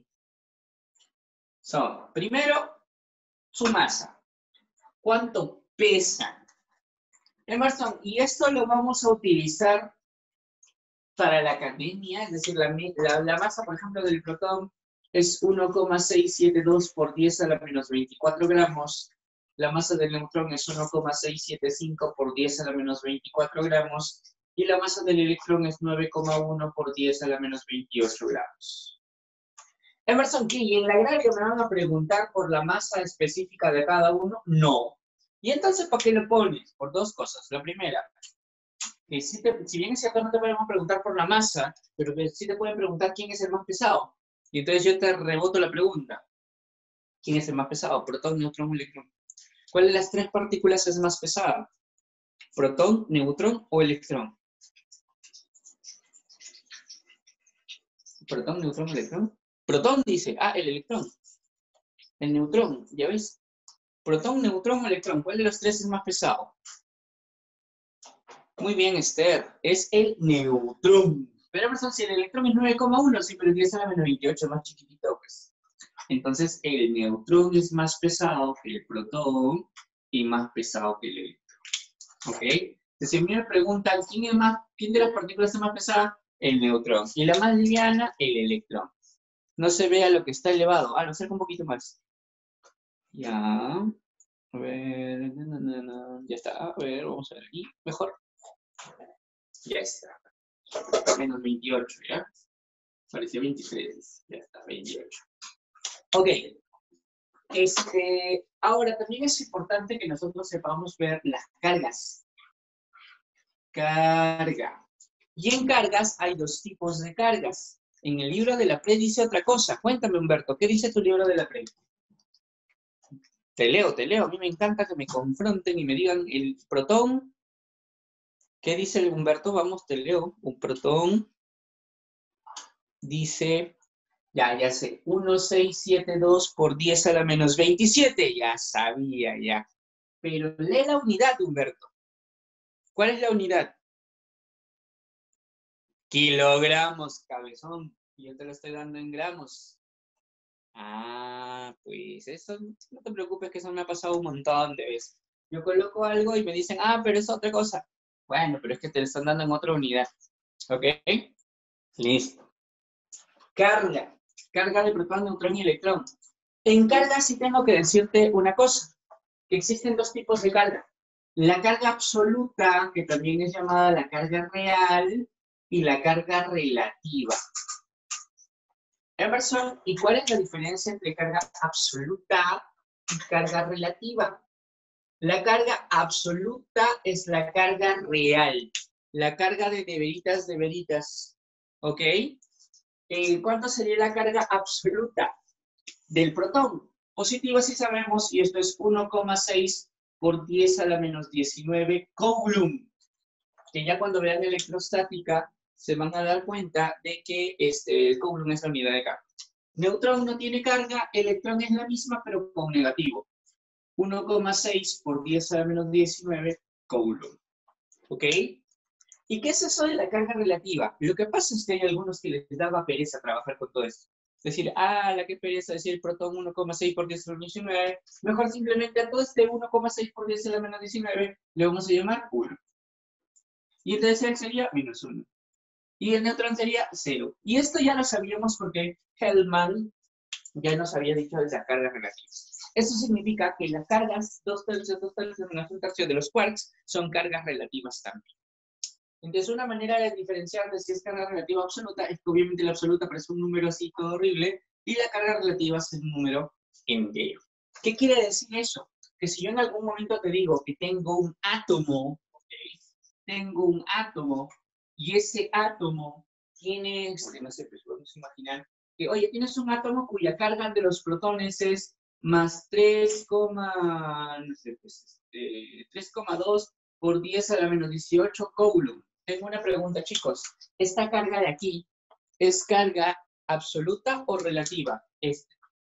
son, primero, su masa. ¿Cuánto pesan? Emerson, y esto lo vamos a utilizar para la academia, es decir, la, la, la masa, por ejemplo, del protón es uno coma seiscientos setenta y dos por diez a la menos veinticuatro gramos. La masa del neutrón es uno coma seiscientos setenta y cinco por diez a la menos veinticuatro gramos. Y la masa del electrón es nueve coma uno por diez a la menos veintiocho gramos. Emerson, ¿qué? ¿Y en la agraria me van a preguntar por la masa específica de cada uno? No. ¿Y entonces por qué lo pones? Por dos cosas. La primera, que si, te, si bien es cierto no te podemos preguntar por la masa, pero que sí te pueden preguntar quién es el más pesado. Y entonces yo te reboto la pregunta. ¿Quién es el más pesado? Protón, neutrón o electrón. ¿Cuál de las tres partículas es más pesada? ¿Protón, neutrón o electrón? ¿Protón, neutrón o electrón? Protón dice, ah, el electrón. El neutrón, ¿ya ves? Protón, neutrón o electrón. ¿Cuál de los tres es más pesado? Muy bien, Esther. Es el neutrón. Pero, Emerson, si el electrón es nueve coma uno, sí, pero diez a la menos veintiocho, más chiquitito, pues. Entonces, el neutrón es más pesado que el protón y más pesado que el electrón. ¿Ok? Entonces, si a mí me preguntan, ¿quién, es más, ¿quién de las partículas es más pesada? El neutrón. Y la más liviana, el electrón. No se vea lo que está elevado. Ah, lo acerco un poquito más. Ya. A ver. No, no, no, ya está. A ver, vamos a ver aquí. Mejor. Ya está. Menos veintiocho, ¿ya? Parecía veintitrés. Ya está, veintiocho. Ok. Este, ahora, también es importante que nosotros sepamos ver las cargas. Carga. Y en cargas hay dos tipos de cargas. En el libro de la P R E dice otra cosa. Cuéntame, Humberto, ¿qué dice tu libro de la P R E? Te leo, te leo. A mí me encanta que me confronten y me digan el protón. ¿Qué dice el Humberto? Vamos, te leo. Un protón dice, ya, ya sé, mil seiscientos setenta y dos por diez a la menos veintisiete. Ya sabía, ya. Pero lee la unidad, Humberto. ¿Cuál es la unidad? Kilogramos, cabezón. Y yo te lo estoy dando en gramos. Ah, pues eso, no te preocupes que eso me ha pasado un montón de veces. Yo coloco algo y me dicen, ah, pero es otra cosa. Bueno, pero es que te lo están dando en otra unidad. ¿Ok? Listo. Carga. Carga de protón, neutrón y electrón. En carga sí tengo que decirte una cosa. Que existen dos tipos de carga. La carga absoluta, que también es llamada la carga real, y la carga relativa. Emerson, ¿y cuál es la diferencia entre carga absoluta y carga relativa? La carga absoluta es la carga real, la carga de de veritas, de veritas, ¿ok? Eh, ¿Cuánto sería la carga absoluta del protón? Positiva sí sabemos, y esto es uno coma seis por diez a la menos diecinueve Coulomb, que ya cuando vean electrostática se van a dar cuenta de que este, el Coulomb es la unidad de carga. Neutrón no tiene carga, electrón es la misma, pero con negativo. uno coma seis por diez a la menos diecinueve Coulomb. ¿Ok? ¿Y qué es eso de la carga relativa? Lo que pasa es que hay algunos que les daba pereza trabajar con todo esto. Decir, ah, la que pereza decir el protón uno coma seis por diez a la menos diecinueve. Mejor simplemente a todo este uno coma seis por diez a la menos diecinueve le vamos a llamar uno. Y entonces él sería menos uno. Y el neutrón sería cero. Y esto ya lo sabíamos porque Hellman ya nos había dicho de la carga relativa. Eso significa que las cargas dos tercios, dos tercios, menos un tercio de los quarks son cargas relativas también. Entonces, una manera de diferenciar de si es carga relativa o absoluta es que obviamente la absoluta parece un número así todo horrible y la carga relativa es un número entero. ¿Qué quiere decir eso? Que si yo en algún momento te digo que tengo un átomo, ¿okay? Tengo un átomo y ese átomo tiene, este, no sé, pues vamos a imaginar que, oye, tienes un átomo cuya carga de los protones es más tres, no sé, pues, este, tres coma dos por diez a la menos dieciocho Coulomb. Tengo una pregunta, chicos. ¿Esta carga de aquí es carga absoluta o relativa? Esta.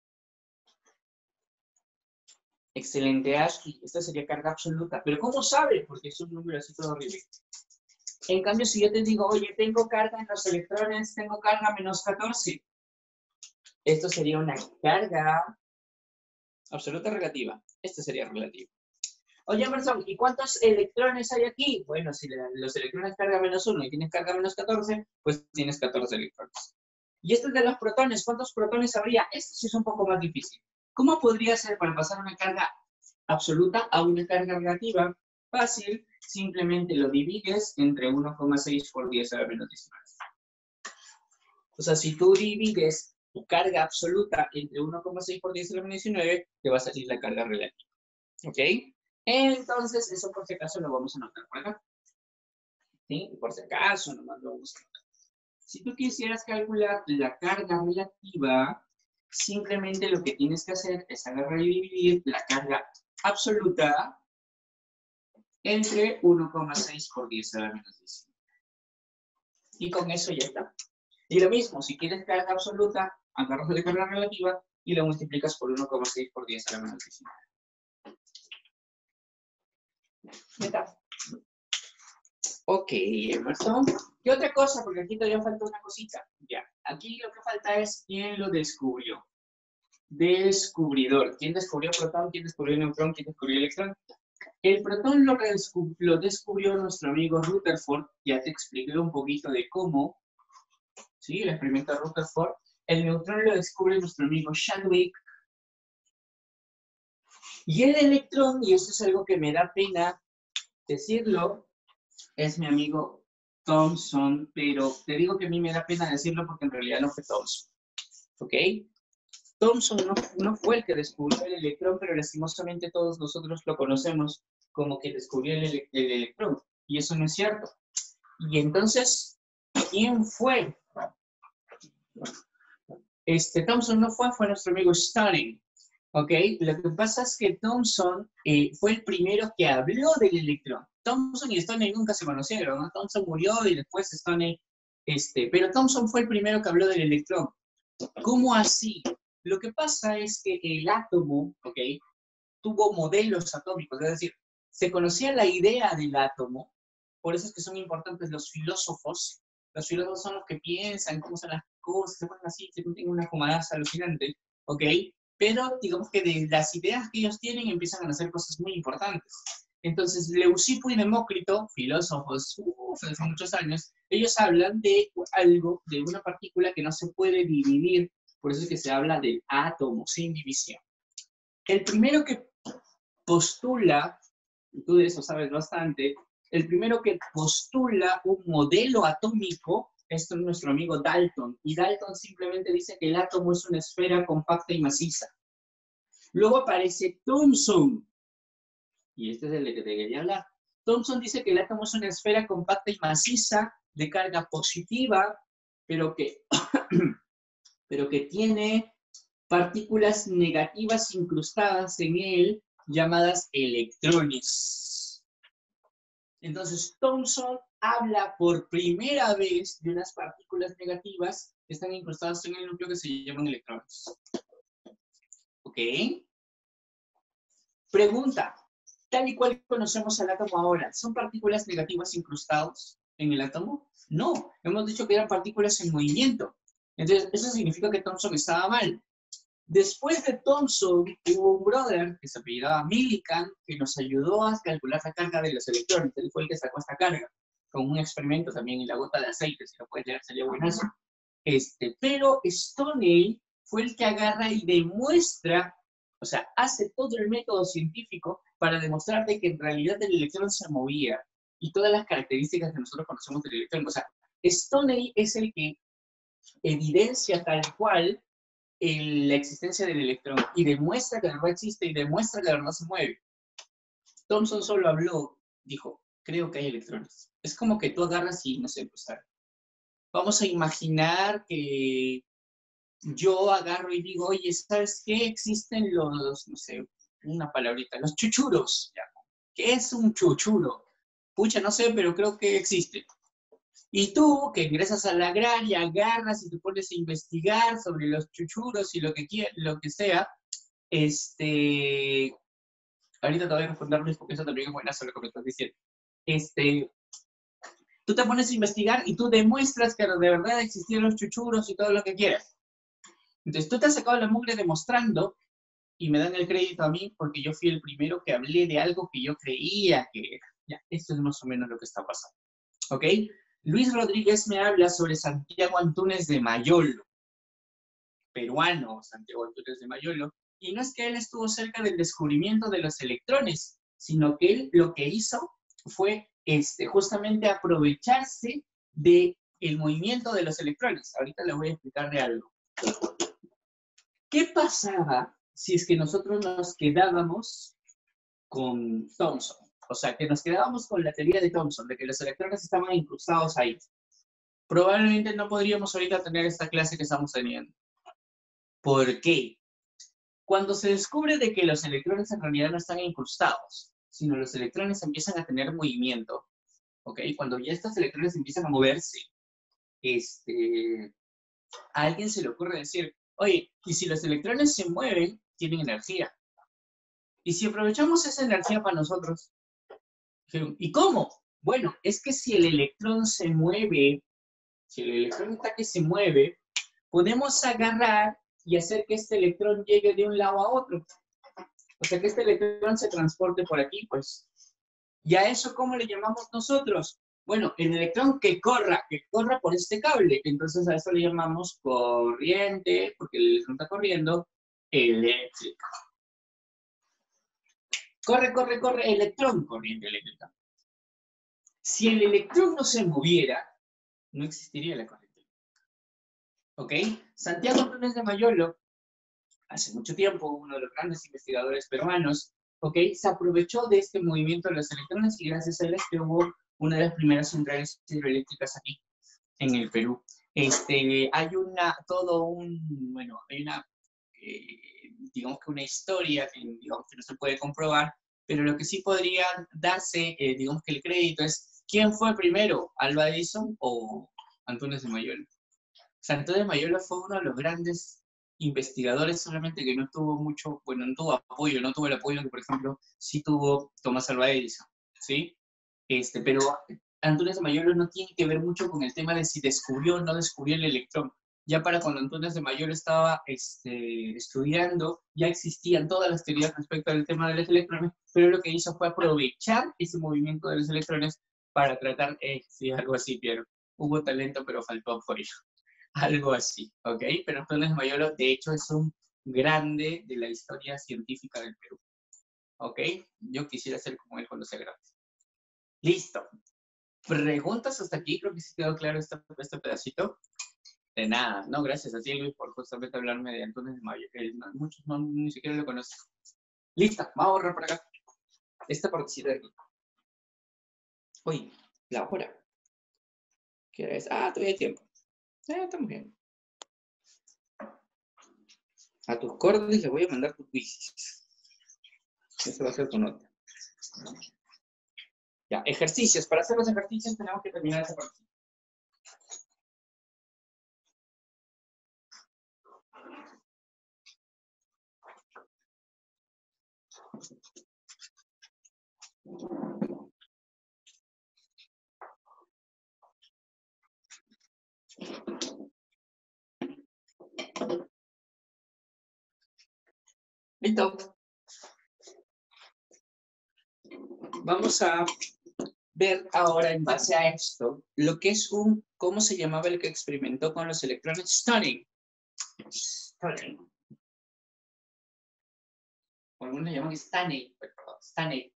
Excelente, Ashley. Esta sería carga absoluta. ¿Pero cómo sabe? Porque es un número así todo horrible. En cambio, si yo te digo, oye, tengo carga en los electrones, tengo carga menos catorce. Esto sería una carga absoluta relativa. Esta sería relativa. Oye, Emerson, ¿y cuántos electrones hay aquí? Bueno, si los electrones cargan menos uno y tienes carga menos catorce, pues tienes catorce electrones. Y este de los protones, ¿cuántos protones habría? Esto sí es un poco más difícil. ¿Cómo podría ser para pasar una carga absoluta a una carga relativa? Fácil, simplemente lo divides entre uno coma seis por diez a la menos diecinueve. O sea, si tú divides tu carga absoluta entre uno coma seis por diez a la menos diecinueve, te va a salir la carga relativa. ¿Ok? Entonces, eso por si acaso lo vamos a anotar por acá. ¿Sí? Por si acaso, nomás lo vamos a anotar. Si tú quisieras calcular la carga relativa, simplemente lo que tienes que hacer es agarrar y dividir la carga absoluta entre uno coma seis por diez a la menos diecinueve. Y con eso ya está. Y lo mismo, si quieres carga absoluta, agarras la carga relativa y lo multiplicas por uno coma seis por diez a la menos diecinueve. Ya está. Ok, Emerson. ¿Qué otra cosa? Porque aquí todavía falta una cosita. Ya, aquí lo que falta es quién lo descubrió. Descubridor. ¿Quién descubrió protón? ¿Quién descubrió neutrón? ¿Quién descubrió electrón? El protón lo, redescub lo descubrió nuestro amigo Rutherford. Ya te expliqué un poquito de cómo. ¿Sí? El experimento de Rutherford. El neutrón lo descubre nuestro amigo Chadwick. Y el electrón, y eso es algo que me da pena decirlo, es mi amigo Thomson, pero te digo que a mí me da pena decirlo porque en realidad no fue Thomson. ¿Ok? Thomson no, no fue el que descubrió el electrón, pero lastimosamente todos nosotros lo conocemos como que descubrió el, ele el electrón. Y eso no es cierto. Y entonces, ¿quién fue? Este, Thomson no fue, fue nuestro amigo Stirling. ¿Ok? Lo que pasa es que Thomson eh, fue el primero que habló del electrón. Thomson y Stoney nunca se conocieron, ¿no? Thomson murió y después Stoney, este, pero Thomson fue el primero que habló del electrón. ¿Cómo así? Lo que pasa es que el átomo, ¿ok? Tuvo modelos atómicos, es decir, se conocía la idea del átomo, por eso es que son importantes los filósofos. Los filósofos son los que piensan cómo son las cosas, se ponen así, se tienen una comadaza alucinante, ¿ok? Pero digamos que de las ideas que ellos tienen empiezan a hacer cosas muy importantes. Entonces, Leucipo y Demócrito, filósofos uf, hace muchos años, ellos hablan de algo, de una partícula que no se puede dividir, por eso es que se habla del átomo sin división. El primero que postula tú de eso sabes bastante, el primero que postula un modelo atómico es nuestro amigo Dalton, y Dalton simplemente dice que el átomo es una esfera compacta y maciza. Luego aparece Thomson, y este es el de que te quería hablar. Thomson dice que el átomo es una esfera compacta y maciza de carga positiva, pero que, pero que tiene partículas negativas incrustadas en él, llamadas electrones. Entonces, Thomson habla por primera vez de unas partículas negativas que están incrustadas en el núcleo que se llaman electrones. ¿Ok? Pregunta, tal y cual conocemos al átomo ahora, ¿son partículas negativas incrustadas en el átomo? No, hemos dicho que eran partículas en movimiento. Entonces, eso significa que Thomson estaba mal. Después de Thomson, hubo un brother que se apellidaba Millikan, que nos ayudó a calcular la carga de los electrones. Él fue el que sacó esta carga, con un experimento también en la gota de aceite, si lo puedes leer, sería buenazo. Este, pero Stoney fue el que agarra y demuestra, o sea, hace todo el método científico para demostrar de que en realidad el electrón se movía y todas las características que nosotros conocemos del electrón. O sea, Stoney es el que evidencia tal cual el, la existencia del electrón y demuestra que la verdad existe y demuestra que la verdad se mueve. Thomson solo habló, dijo, creo que hay electrones. Es como que tú agarras y, no sé, pues, vamos a imaginar que yo agarro y digo, oye, ¿sabes qué? Existen los, no sé, una palabrita, los chuchuros. ¿Ya? ¿Qué es un chuchuro? Pucha, no sé, pero creo que existe. Y tú, que ingresas a la agraria, agarras y te pones a investigar sobre los chuchuros y lo que, lo que sea, este... Ahorita te voy a responder, Luis, porque eso también es buenazo lo que me estás diciendo. Este... Tú te pones a investigar y tú demuestras que de verdad existían los chuchuros y todo lo que quieras. Entonces tú te has sacado la mugre demostrando y me dan el crédito a mí porque yo fui el primero que hablé de algo que yo creía que era. Ya, esto es más o menos lo que está pasando. ¿Ok? Luis Rodríguez me habla sobre Santiago Antúnez de Mayolo, peruano Santiago Antúnez de Mayolo, y no es que él estuvo cerca del descubrimiento de los electrones, sino que él lo que hizo fue este, justamente aprovecharse del movimiento de los electrones. Ahorita les voy a explicar de algo. ¿Qué pasaba si es que nosotros nos quedábamos con Thomson? O sea, que nos quedábamos con la teoría de Thomson, de que los electrones estaban incrustados ahí. Probablemente no podríamos ahorita tener esta clase que estamos teniendo. ¿Por qué? Cuando se descubre de que los electrones en realidad no están incrustados, sino los electrones empiezan a tener movimiento, ¿ok? Cuando ya estos electrones empiezan a moverse, este, a alguien se le ocurre decir, oye, y si los electrones se mueven, tienen energía. Y si aprovechamos esa energía para nosotros, ¿y cómo? Bueno, es que si el electrón se mueve, si el electrón está que se mueve, podemos agarrar y hacer que este electrón llegue de un lado a otro. O sea, que este electrón se transporte por aquí, pues. ¿Y a eso cómo le llamamos nosotros? Bueno, el electrón que corra, que corra por este cable. Entonces a eso le llamamos corriente, porque el electrón está corriendo, eléctrica. Corre, corre, corre, electrón, corriente eléctrica. Si el electrón no se moviera, no existiría la corriente eléctrica. ¿Ok? Santiago Antúnez de Mayolo, hace mucho tiempo, uno de los grandes investigadores peruanos, ¿ok? Se aprovechó de este movimiento de los electrones y gracias a él es que hubo una de las primeras centrales hidroeléctricas aquí, en el Perú. Este, hay una, todo un, bueno, hay una, eh, digamos que una historia que, digamos, que no se puede comprobar, pero lo que sí podría darse, eh, digamos que el crédito es, ¿quién fue primero, Alva Edison o Antúnez de Mayolo? O sea, Antúnez de Mayolo fue uno de los grandes investigadores, solamente que no tuvo mucho, bueno, no tuvo apoyo, no tuvo el apoyo que, por ejemplo, sí tuvo Tomás Alva Edison, ¿sí? Este, pero Antúnez de Mayolo no tiene que ver mucho con el tema de si descubrió o no descubrió el electrón. Ya para cuando Antúnez de Mayolo estaba este, estudiando, ya existían todas las teorías respecto al tema de los electrones, pero lo que hizo fue aprovechar ese movimiento de los electrones para tratar, eh, sí, algo así, Piero. Hubo talento, pero faltó apoyo. Algo así, ¿ok? Pero Antúnez de Mayolo, de hecho, es un grande de la historia científica del Perú, ¿Ok? Yo quisiera ser como él cuando sea grande. Listo. ¿Preguntas hasta aquí? Creo que sí quedó claro este, este pedacito. De nada. No, gracias a ti, Luis, por justamente hablarme de Antunes de Mayo. Que no, muchos no, ni siquiera lo conocen. Listo. Vamos a borrar por acá. Esta partecita de aquí. Uy, la hora. ¿Qué hora es? Ah, todavía hay tiempo. Eh, estamos bien. A tus cordes le voy a mandar tu quizzes. Esa va a ser tu nota. Ya, ejercicios. Para hacer los ejercicios tenemos que terminar esa parte. Listo. Vamos a ver ahora en base a esto lo que es un, ¿cómo se llamaba el que experimentó con los electrones? Stunning. Stunning. O algunos le llaman Stanley, perdón, Stanley.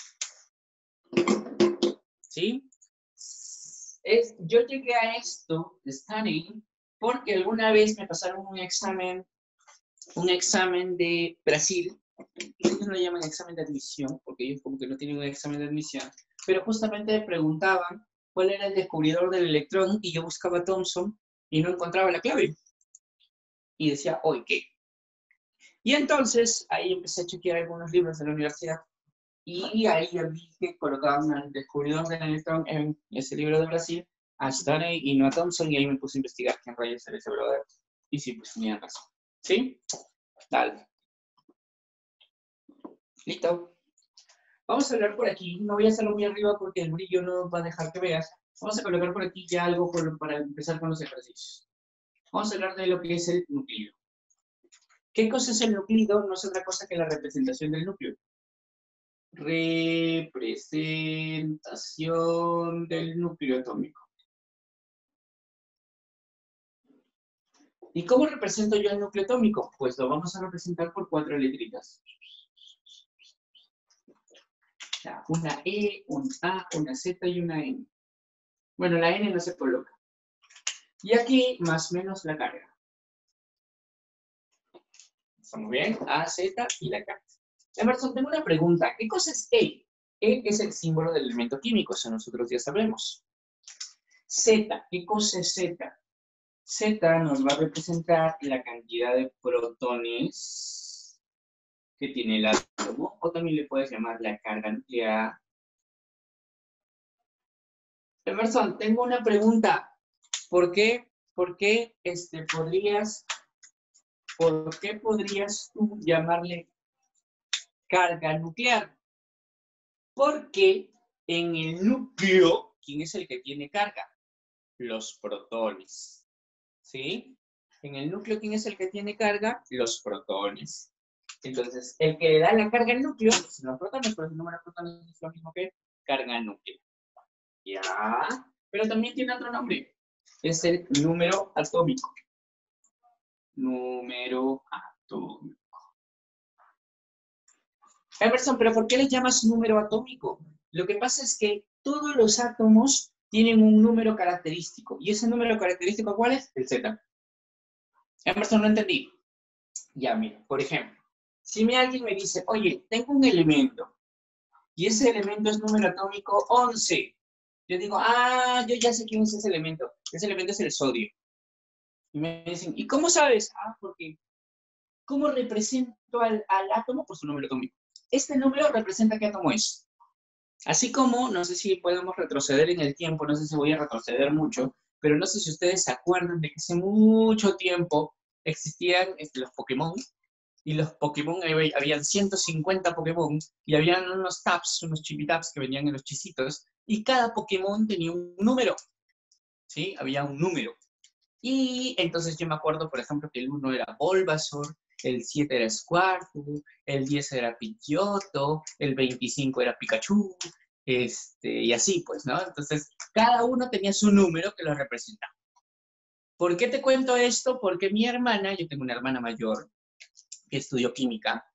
¿Sí? Es, yo llegué a esto, Stunning, porque alguna vez me pasaron un examen, un examen de Brasil. Ellos no lo llaman examen de admisión, porque ellos como que no tienen un examen de admisión, pero justamente preguntaban cuál era el descubridor del electrón y yo buscaba Thomson y no encontraba la clave. Y decía, oye, ¿qué? Y entonces ahí empecé a chequear algunos libros de la universidad y ahí vi que colocaban al descubridor del electrón en ese libro de Brasil a Stanley y no a Thomson, y ahí me puse a investigar quién rayos era ese brother. Y sí, pues tenían razón. ¿Sí? Dale. Listo. Vamos a hablar por aquí. No voy a hacerlo muy arriba porque el brillo no va a dejar que veas. Vamos a colocar por aquí ya algo por, para empezar con los ejercicios. Vamos a hablar de lo que es el núcleo. ¿Qué cosa es el núcleo? No es otra cosa que la representación del núcleo. Representación del núcleo atómico. ¿Y cómo represento yo el núcleo atómico? Pues lo vamos a representar por cuatro letritas. Una E, una A, una Z y una N. Bueno, la N no se coloca. Y aquí, más o menos, la carga. ¿Estamos bien? A, Z y la carga. Emerson, tengo una pregunta. ¿Qué cosa es E? E es el símbolo del elemento químico, eso nosotros ya sabemos. Z, ¿qué cosa es Z? Z nos va a representar la cantidad de protones que tiene el átomo, o también le puedes llamar la carga nuclear. Emerson, tengo una pregunta. ¿Por qué, por qué este, podrías, por qué podrías tú llamarle carga nuclear? Porque en el núcleo, ¿quién es el que tiene carga? Los protones. ¿Sí? En el núcleo, ¿quién es el que tiene carga? Los protones. Entonces, el que le da la carga al núcleo son los protones, pero el número de protones es lo mismo que carga nuclear. Ya. Pero también tiene otro nombre. Es el número atómico. Número atómico. Emerson, ¿pero por qué le llamas número atómico? Lo que pasa es que todos los átomos tienen un número característico. ¿Y ese número característico cuál es? El Z. Emerson, no entendí. Ya, mira, por ejemplo, si me, alguien me dice, oye, tengo un elemento, y ese elemento es número atómico once. Yo digo, ah, yo ya sé quién es ese elemento. Ese elemento es el sodio. Y me dicen, ¿y cómo sabes? Ah, porque, ¿cómo represento al, al átomo? Por su número atómico. Este número representa qué átomo es. Así como, no sé si podemos retroceder en el tiempo, no sé si voy a retroceder mucho, pero no sé si ustedes se acuerdan de que hace mucho tiempo existían este, los Pokémon, y los Pokémon, habían ciento cincuenta Pokémon, y habían unos tabs, unos chibi-tabs que venían en los chisitos, y cada Pokémon tenía un número, ¿sí? Había un número. Y entonces yo me acuerdo, por ejemplo, que el uno era Bulbasaur, el siete era Squirtle, el diez era Pidgeotto, el veinticinco era Pikachu, este, y así pues, ¿no? Entonces, cada uno tenía su número que lo representaba. ¿Por qué te cuento esto? Porque mi hermana, yo tengo una hermana mayor que estudió química,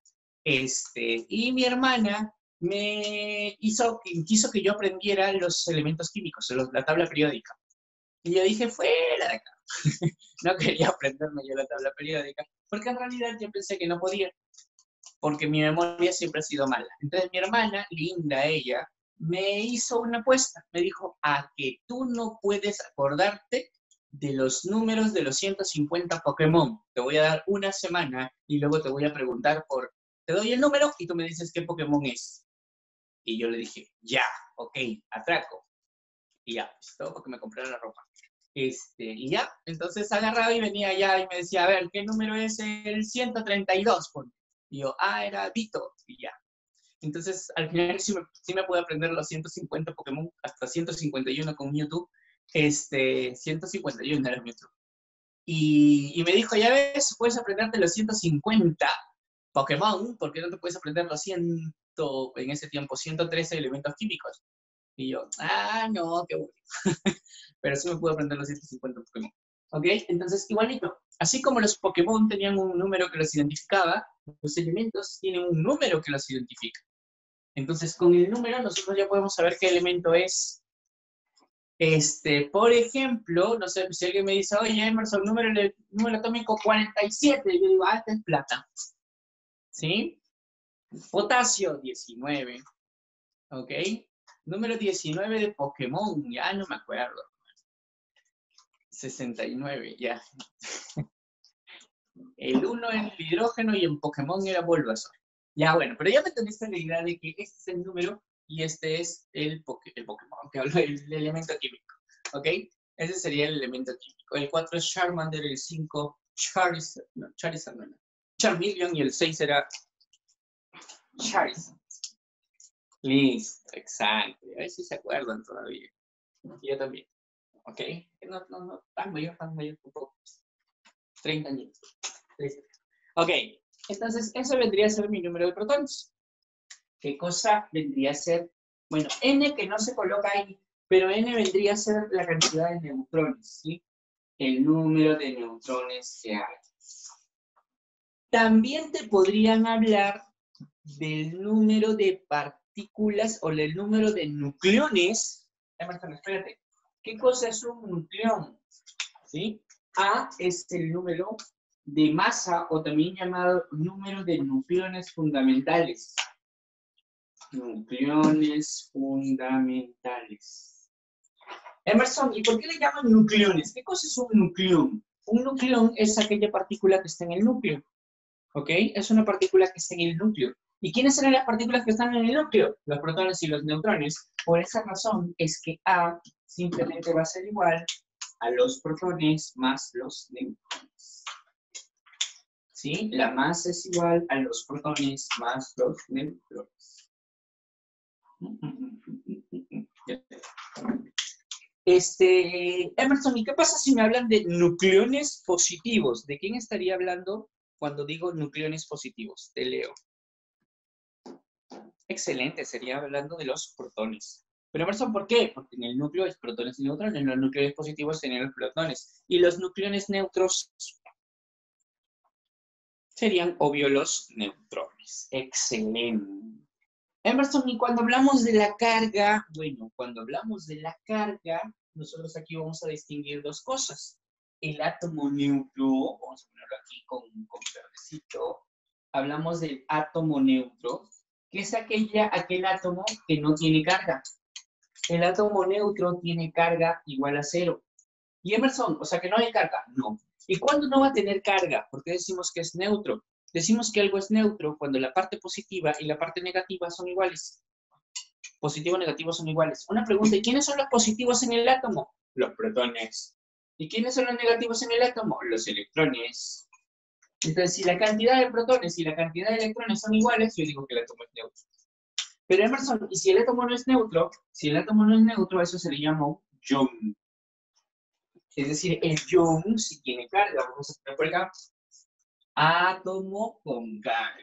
Este, y mi hermana me hizo, quiso que yo aprendiera los elementos químicos, los, la tabla periódica. Y yo dije, fuera de acá. No quería aprenderme yo la tabla periódica, porque en realidad yo pensé que no podía, porque mi memoria siempre ha sido mala. Entonces mi hermana, linda ella, me hizo una apuesta. Me dijo, a que tú no puedes acordarte de los números de los ciento cincuenta Pokémon. Te voy a dar una semana y luego te voy a preguntar por... Te doy el número y tú me dices qué Pokémon es. Y yo le dije, ya, ok, atraco. Y ya, listo, porque me compré la ropa. Este, y ya, entonces agarraba y venía allá y me decía, a ver, ¿qué número es el ciento treinta y dos? Y yo, ah, era Vito, y ya. Entonces, al final sí me, sí me pude aprender los ciento cincuenta Pokémon, hasta ciento cincuenta y uno con Mewtwo. Este, ciento cincuenta y uno era Mewtwo. Y, y me dijo, ya ves, puedes aprenderte los ciento cincuenta Pokémon, ¿por qué no te puedes aprender los cien, en ese tiempo, ciento trece elementos químicos? Y yo, ah, no, qué bueno. Pero sí me pude aprender los ciento cincuenta Pokémon. ¿Ok? Entonces, igualito. Así como los Pokémon tenían un número que los identificaba, los elementos tienen un número que los identifica. Entonces, con el número nosotros ya podemos saber qué elemento es. Este, por ejemplo, no sé, si alguien me dice, oye, Emerson, número, número atómico cuarenta y siete, yo digo, ah, esta es plata. ¿Sí? Potasio, diecinueve. ¿Ok? Número diecinueve de Pokémon, ya no me acuerdo. sesenta y nueve, ya. El uno en el hidrógeno y en Pokémon era Bulbasaur. Ya, bueno, pero ya me entendiste la idea de que este es el número y este es el, poke, el Pokémon, que hablo del elemento químico. ¿Ok? Ese sería el elemento químico. El cuatro es Charmander, el cinco Charizard, no, Charizard no, no. Charmeleon y el seis era Charizard. Listo, exacto. A ver si se acuerdan todavía. Yo también. ¿Ok? No, no, no, tan mayor, tan mayor, un poco. treinta años. Ok, entonces eso vendría a ser mi número de protones. ¿Qué cosa vendría a ser? Bueno, N que no se coloca ahí, pero N vendría a ser la cantidad de neutrones, ¿sí? El número de neutrones que hay. También te podrían hablar del número de partículas o del número de nucleones. Emerson, espérate. ¿Qué cosa es un nucleón? ¿Sí? A es el número de masa o también llamado número de nucleones fundamentales. Nucleones fundamentales. Emerson, ¿y por qué le llaman nucleones? ¿Qué cosa es un nucleón? Un nucleón es aquella partícula que está en el núcleo. ¿Ok? Es una partícula que está en el núcleo. ¿Y quiénes son las partículas que están en el núcleo? Los protones y los neutrones. Por esa razón es que A simplemente va a ser igual a los protones más los neutrones. ¿Sí? La masa es igual a los protones más los neutrones. Este, Emerson, ¿y qué pasa si me hablan de nucleones positivos? ¿De quién estaría hablando cuando digo nucleones positivos? Te leo. Excelente, sería hablando de los protones. Pero Emerson, ¿por qué? Porque en el núcleo es protones y neutrones, en los nucleones positivos serían los protones. Y los nucleones neutros serían, obvio, los neutrones. Excelente. Emerson, y cuando hablamos de la carga, bueno, cuando hablamos de la carga, nosotros aquí vamos a distinguir dos cosas. El átomo neutro, vamos a ponerlo aquí con, con verdecito, hablamos del átomo neutro, que es aquella, aquel átomo que no tiene carga. El átomo neutro tiene carga igual a cero. Y Emerson, o sea que no hay carga, no. ¿Y cuándo no va a tener carga? Porque decimos que es neutro. Decimos que algo es neutro cuando la parte positiva y la parte negativa son iguales. Positivo y negativo son iguales. Una pregunta, ¿y quiénes son los positivos en el átomo? Los protones. ¿Y quiénes son los negativos en el átomo? Los electrones. Entonces, si la cantidad de protones y la cantidad de electrones son iguales, yo digo que el átomo es neutro. Pero Emerson, ¿y si el átomo no es neutro? Si el átomo no es neutro, eso se le llama ion. Es decir, el ion si tiene carga. Vamos a poner por acá. Átomo con carga.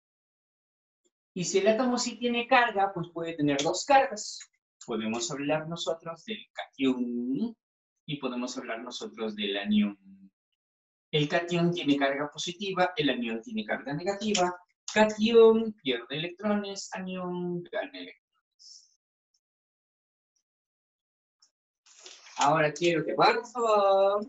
Y si el átomo sí tiene carga, pues puede tener dos cargas. Podemos hablar nosotros del catión y podemos hablar nosotros del anión. El catión tiene carga positiva, el anión tiene carga negativa. Catión pierde electrones, anión gana electrones. Ahora quiero que, por favor,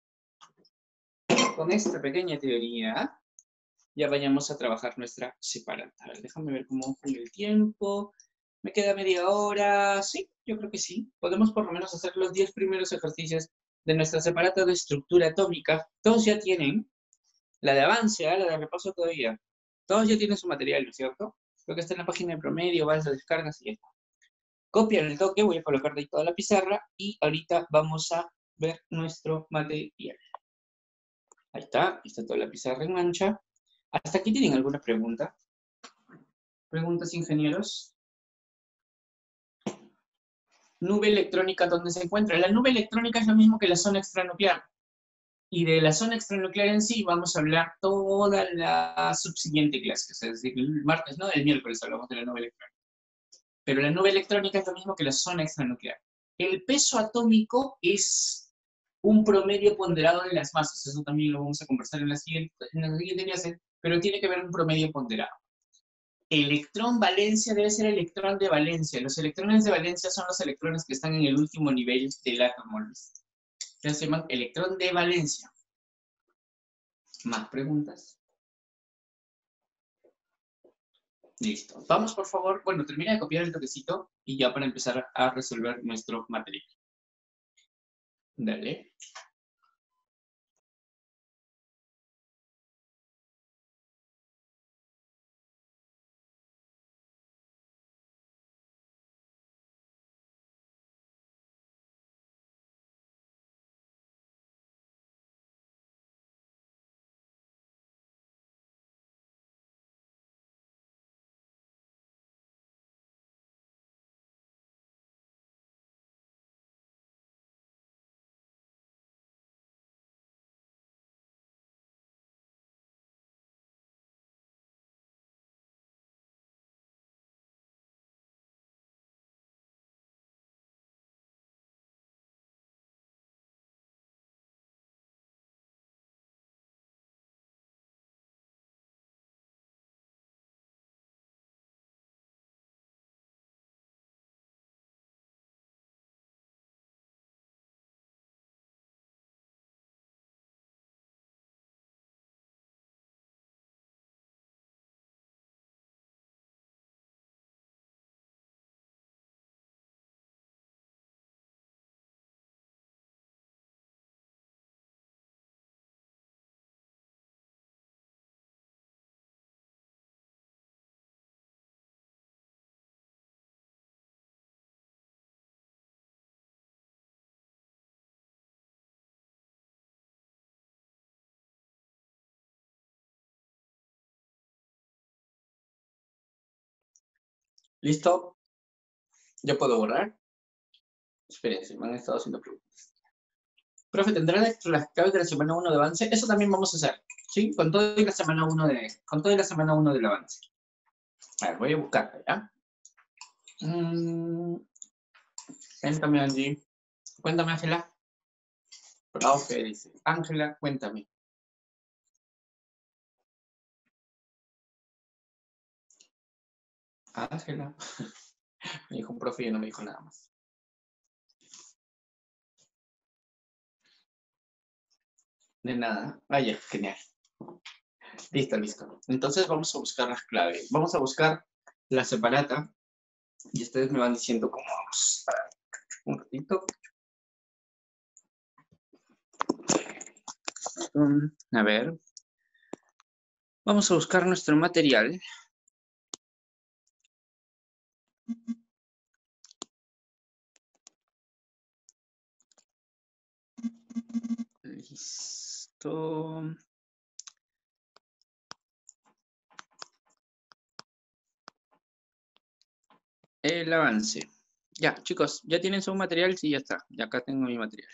con esta pequeña teoría, ya vayamos a trabajar nuestra separata. A ver, déjame ver cómo fue el tiempo. ¿Me queda media hora? Sí, yo creo que sí. Podemos por lo menos hacer los diez primeros ejercicios de nuestra separata de estructura atómica. Todos ya tienen. La de avance, ¿eh? La de repaso todavía. Todos ya tienen su material, ¿no es cierto? Creo que está en la página de promedio, vas a descargas y ya está. Copia el toque, voy a colocar de ahí toda la pizarra y ahorita vamos a ver nuestro material. Ahí está, está toda la pizarra en mancha. ¿Hasta aquí tienen alguna pregunta? ¿Preguntas, ingenieros? Nube electrónica, ¿dónde se encuentra? La nube electrónica es lo mismo que la zona extranuclear. Y de la zona extranuclear en sí vamos a hablar toda la subsiguiente clase. O sea, es decir, el martes, no, el miércoles hablamos de la nube electrónica. Pero la nube electrónica es lo mismo que la zona extranuclear. El peso atómico es un promedio ponderado de las masas. Eso también lo vamos a conversar en la siguiente, en la siguiente clase, pero tiene que ver un promedio ponderado. Electrón valencia debe ser electrón de valencia. Los electrones de valencia son los electrones que están en el último nivel del átomo. Entonces se llaman electrón de valencia. ¿Más preguntas? Listo. Vamos, por favor. Bueno, termina de copiar el toquecito y ya para empezar a resolver nuestro material. Dale. ¿Listo? ¿Ya puedo borrar? Espérense, me han estado haciendo preguntas. Profe, ¿tendrá las claves de la semana uno de avance? Eso también vamos a hacer, ¿sí? Con todo y la semana uno de, con todo y la semana uno del avance. A ver, voy a buscarla, ¿ya? Mm, cuéntame, Angie. Cuéntame, Ángela. Profe, dice. Ángela, cuéntame. Ángela. Me dijo un profe y no me dijo nada más. De nada. Vaya, genial. Listo, listo. Entonces vamos a buscar las claves. Vamos a buscar la separata. Y ustedes me van diciendo cómo vamos. Un ratito. A ver. Vamos a buscar nuestro material. Listo. El avance. Ya, chicos, ¿ya tienen su material? Sí, ya está. Ya acá tengo mi material.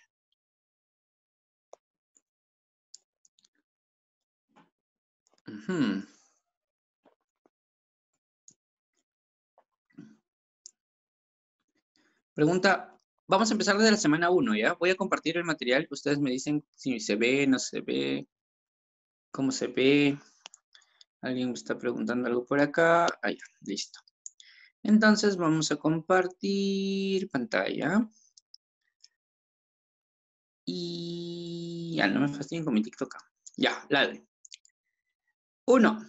Uh-huh. Pregunta, vamos a empezar desde la semana uno, ¿ya? Voy a compartir el material. Ustedes me dicen si se ve, no se ve, cómo se ve. Alguien me está preguntando algo por acá. Ah, ya, listo. Entonces vamos a compartir pantalla. Y ya, no me fastidien con mi TikTok. Ya, dale. Uno.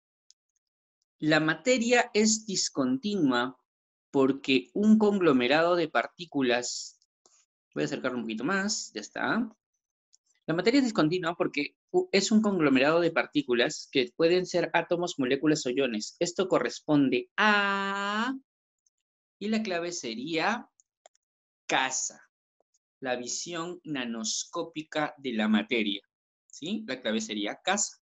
La materia es discontinua porque un conglomerado de partículas... Voy a acercarlo un poquito más. Ya está. La materia es discontinua porque es un conglomerado de partículas que pueden ser átomos, moléculas o iones. Esto corresponde a... Y la clave sería casa. La visión nanoscópica de la materia. ¿Sí? La clave sería casa.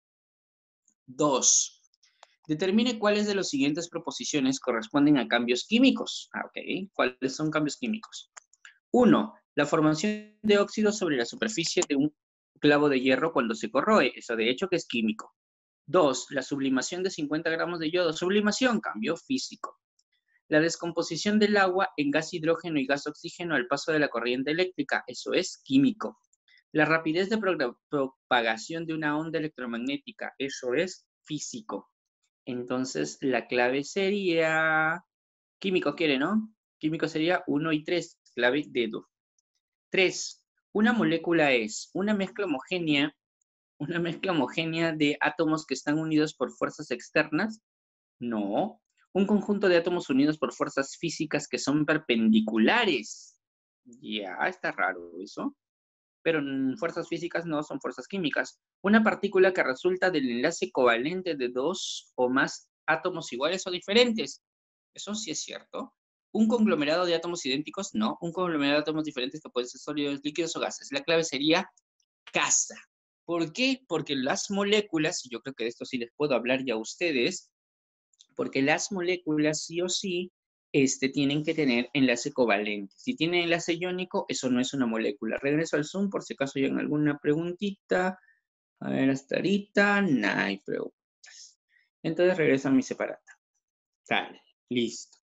Dos. Determine cuáles de las siguientes proposiciones corresponden a cambios químicos. Ah, ok. ¿Cuáles son cambios químicos? Uno. La formación de óxido sobre la superficie de un clavo de hierro cuando se corroe. Eso de hecho que es químico. Dos. La sublimación de cincuenta gramos de yodo. Sublimación, cambio físico. La descomposición del agua en gas hidrógeno y gas oxígeno al paso de la corriente eléctrica. Eso es químico. La rapidez de propagación de una onda electromagnética. Eso es físico. Entonces, la clave sería... Químico quiere, ¿no? Químico sería uno y tres, clave dedo. tres. Una molécula es una mezcla homogénea, una mezcla homogénea de átomos que están unidos por fuerzas externas. No. Un conjunto de átomos unidos por fuerzas físicas que son perpendiculares. Ya, está raro eso. Pero fuerzas físicas no son fuerzas químicas. Una partícula que resulta del enlace covalente de dos o más átomos iguales o diferentes. Eso sí es cierto. Un conglomerado de átomos idénticos, no. Un conglomerado de átomos diferentes que pueden ser sólidos, líquidos o gases. La clave sería casa. ¿Por qué? Porque las moléculas, y yo creo que de esto sí les puedo hablar ya a ustedes, porque las moléculas sí o sí este, tienen que tener enlace covalente. Si tiene enlace iónico, eso no es una molécula. Regreso al Zoom por si acaso hay alguna preguntita. A ver, hasta ahorita no hay preguntas. Entonces regreso a mi separata. Dale, listo.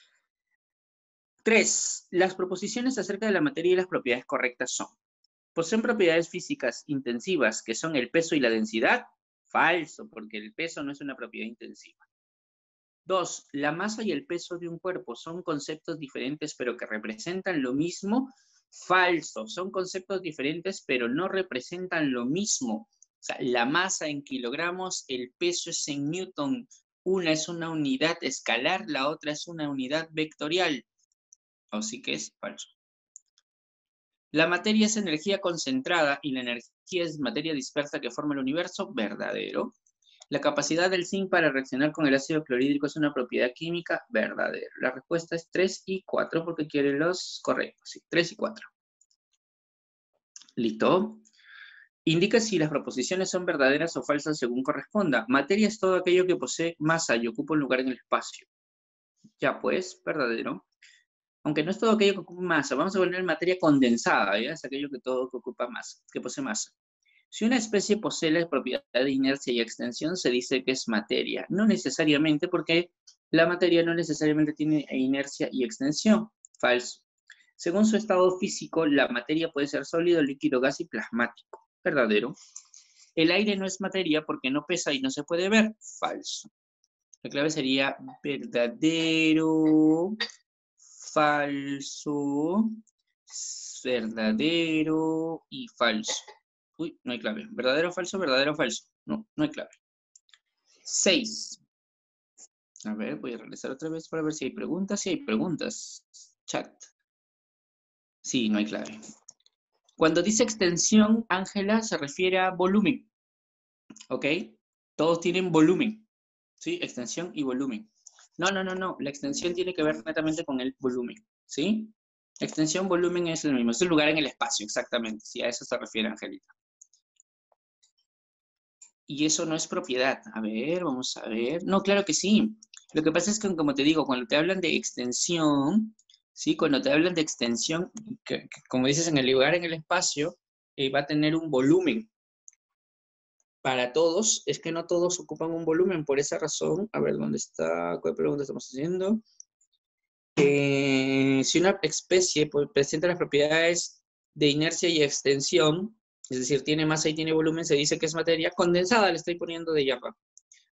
Tres. Las proposiciones acerca de la materia y las propiedades correctas son: poseen propiedades físicas intensivas, que son el peso y la densidad. Falso, porque el peso no es una propiedad intensiva. Dos, la masa y el peso de un cuerpo son conceptos diferentes pero que representan lo mismo. Falso, son conceptos diferentes pero no representan lo mismo. O sea, la masa en kilogramos, el peso es en newton. Una es una unidad escalar, la otra es una unidad vectorial. Así que es falso. La materia es energía concentrada y la energía es materia dispersa que forma el universo. Verdadero. La capacidad del zinc para reaccionar con el ácido clorhídrico es una propiedad química. Verdadero. La respuesta es tres y cuatro porque quiere los correctos. Sí, tres y cuatro. ¿Listo? Indica si las proposiciones son verdaderas o falsas según corresponda. Materia es todo aquello que posee masa y ocupa un lugar en el espacio. Ya pues, verdadero. Aunque no es todo aquello que ocupa masa. Vamos a poner materia condensada, ¿ya? Es aquello que todo que ocupa masa, que posee masa. Si una especie posee la propiedad de inercia y extensión, se dice que es materia. No necesariamente, porque la materia no necesariamente tiene inercia y extensión. Falso. Según su estado físico, la materia puede ser sólido, líquido, gas y plasmático. Verdadero. El aire no es materia porque no pesa y no se puede ver. Falso. La clave sería verdadero, falso, verdadero y falso. Uy, no hay clave. ¿Verdadero o falso? ¿Verdadero o falso? No, no hay clave. seis. A ver, voy a regresar otra vez para ver si hay preguntas. Si hay preguntas. Chat. Sí, no hay clave. Cuando dice extensión, Ángela, se refiere a volumen. ¿Ok? Todos tienen volumen. ¿Sí? Extensión y volumen. No, no, no, no. La extensión tiene que ver netamente con el volumen. ¿Sí? Extensión, volumen es lo mismo. Es el lugar en el espacio, exactamente. Sí, a eso se refiere Angelita. Y eso no es propiedad. A ver, vamos a ver. No, claro que sí. Lo que pasa es que, como te digo, cuando te hablan de extensión, ¿sí? Cuando te hablan de extensión, que, que, como dices, en el lugar, en el espacio, eh, va a tener un volumen. Para todos, es que no todos ocupan un volumen. Por esa razón, a ver, ¿dónde está? ¿Cuál pregunta estamos haciendo? Eh, si una especie pues, presenta las propiedades de inercia y extensión, es decir, tiene masa y tiene volumen, se dice que es materia condensada, le estoy poniendo de llapa.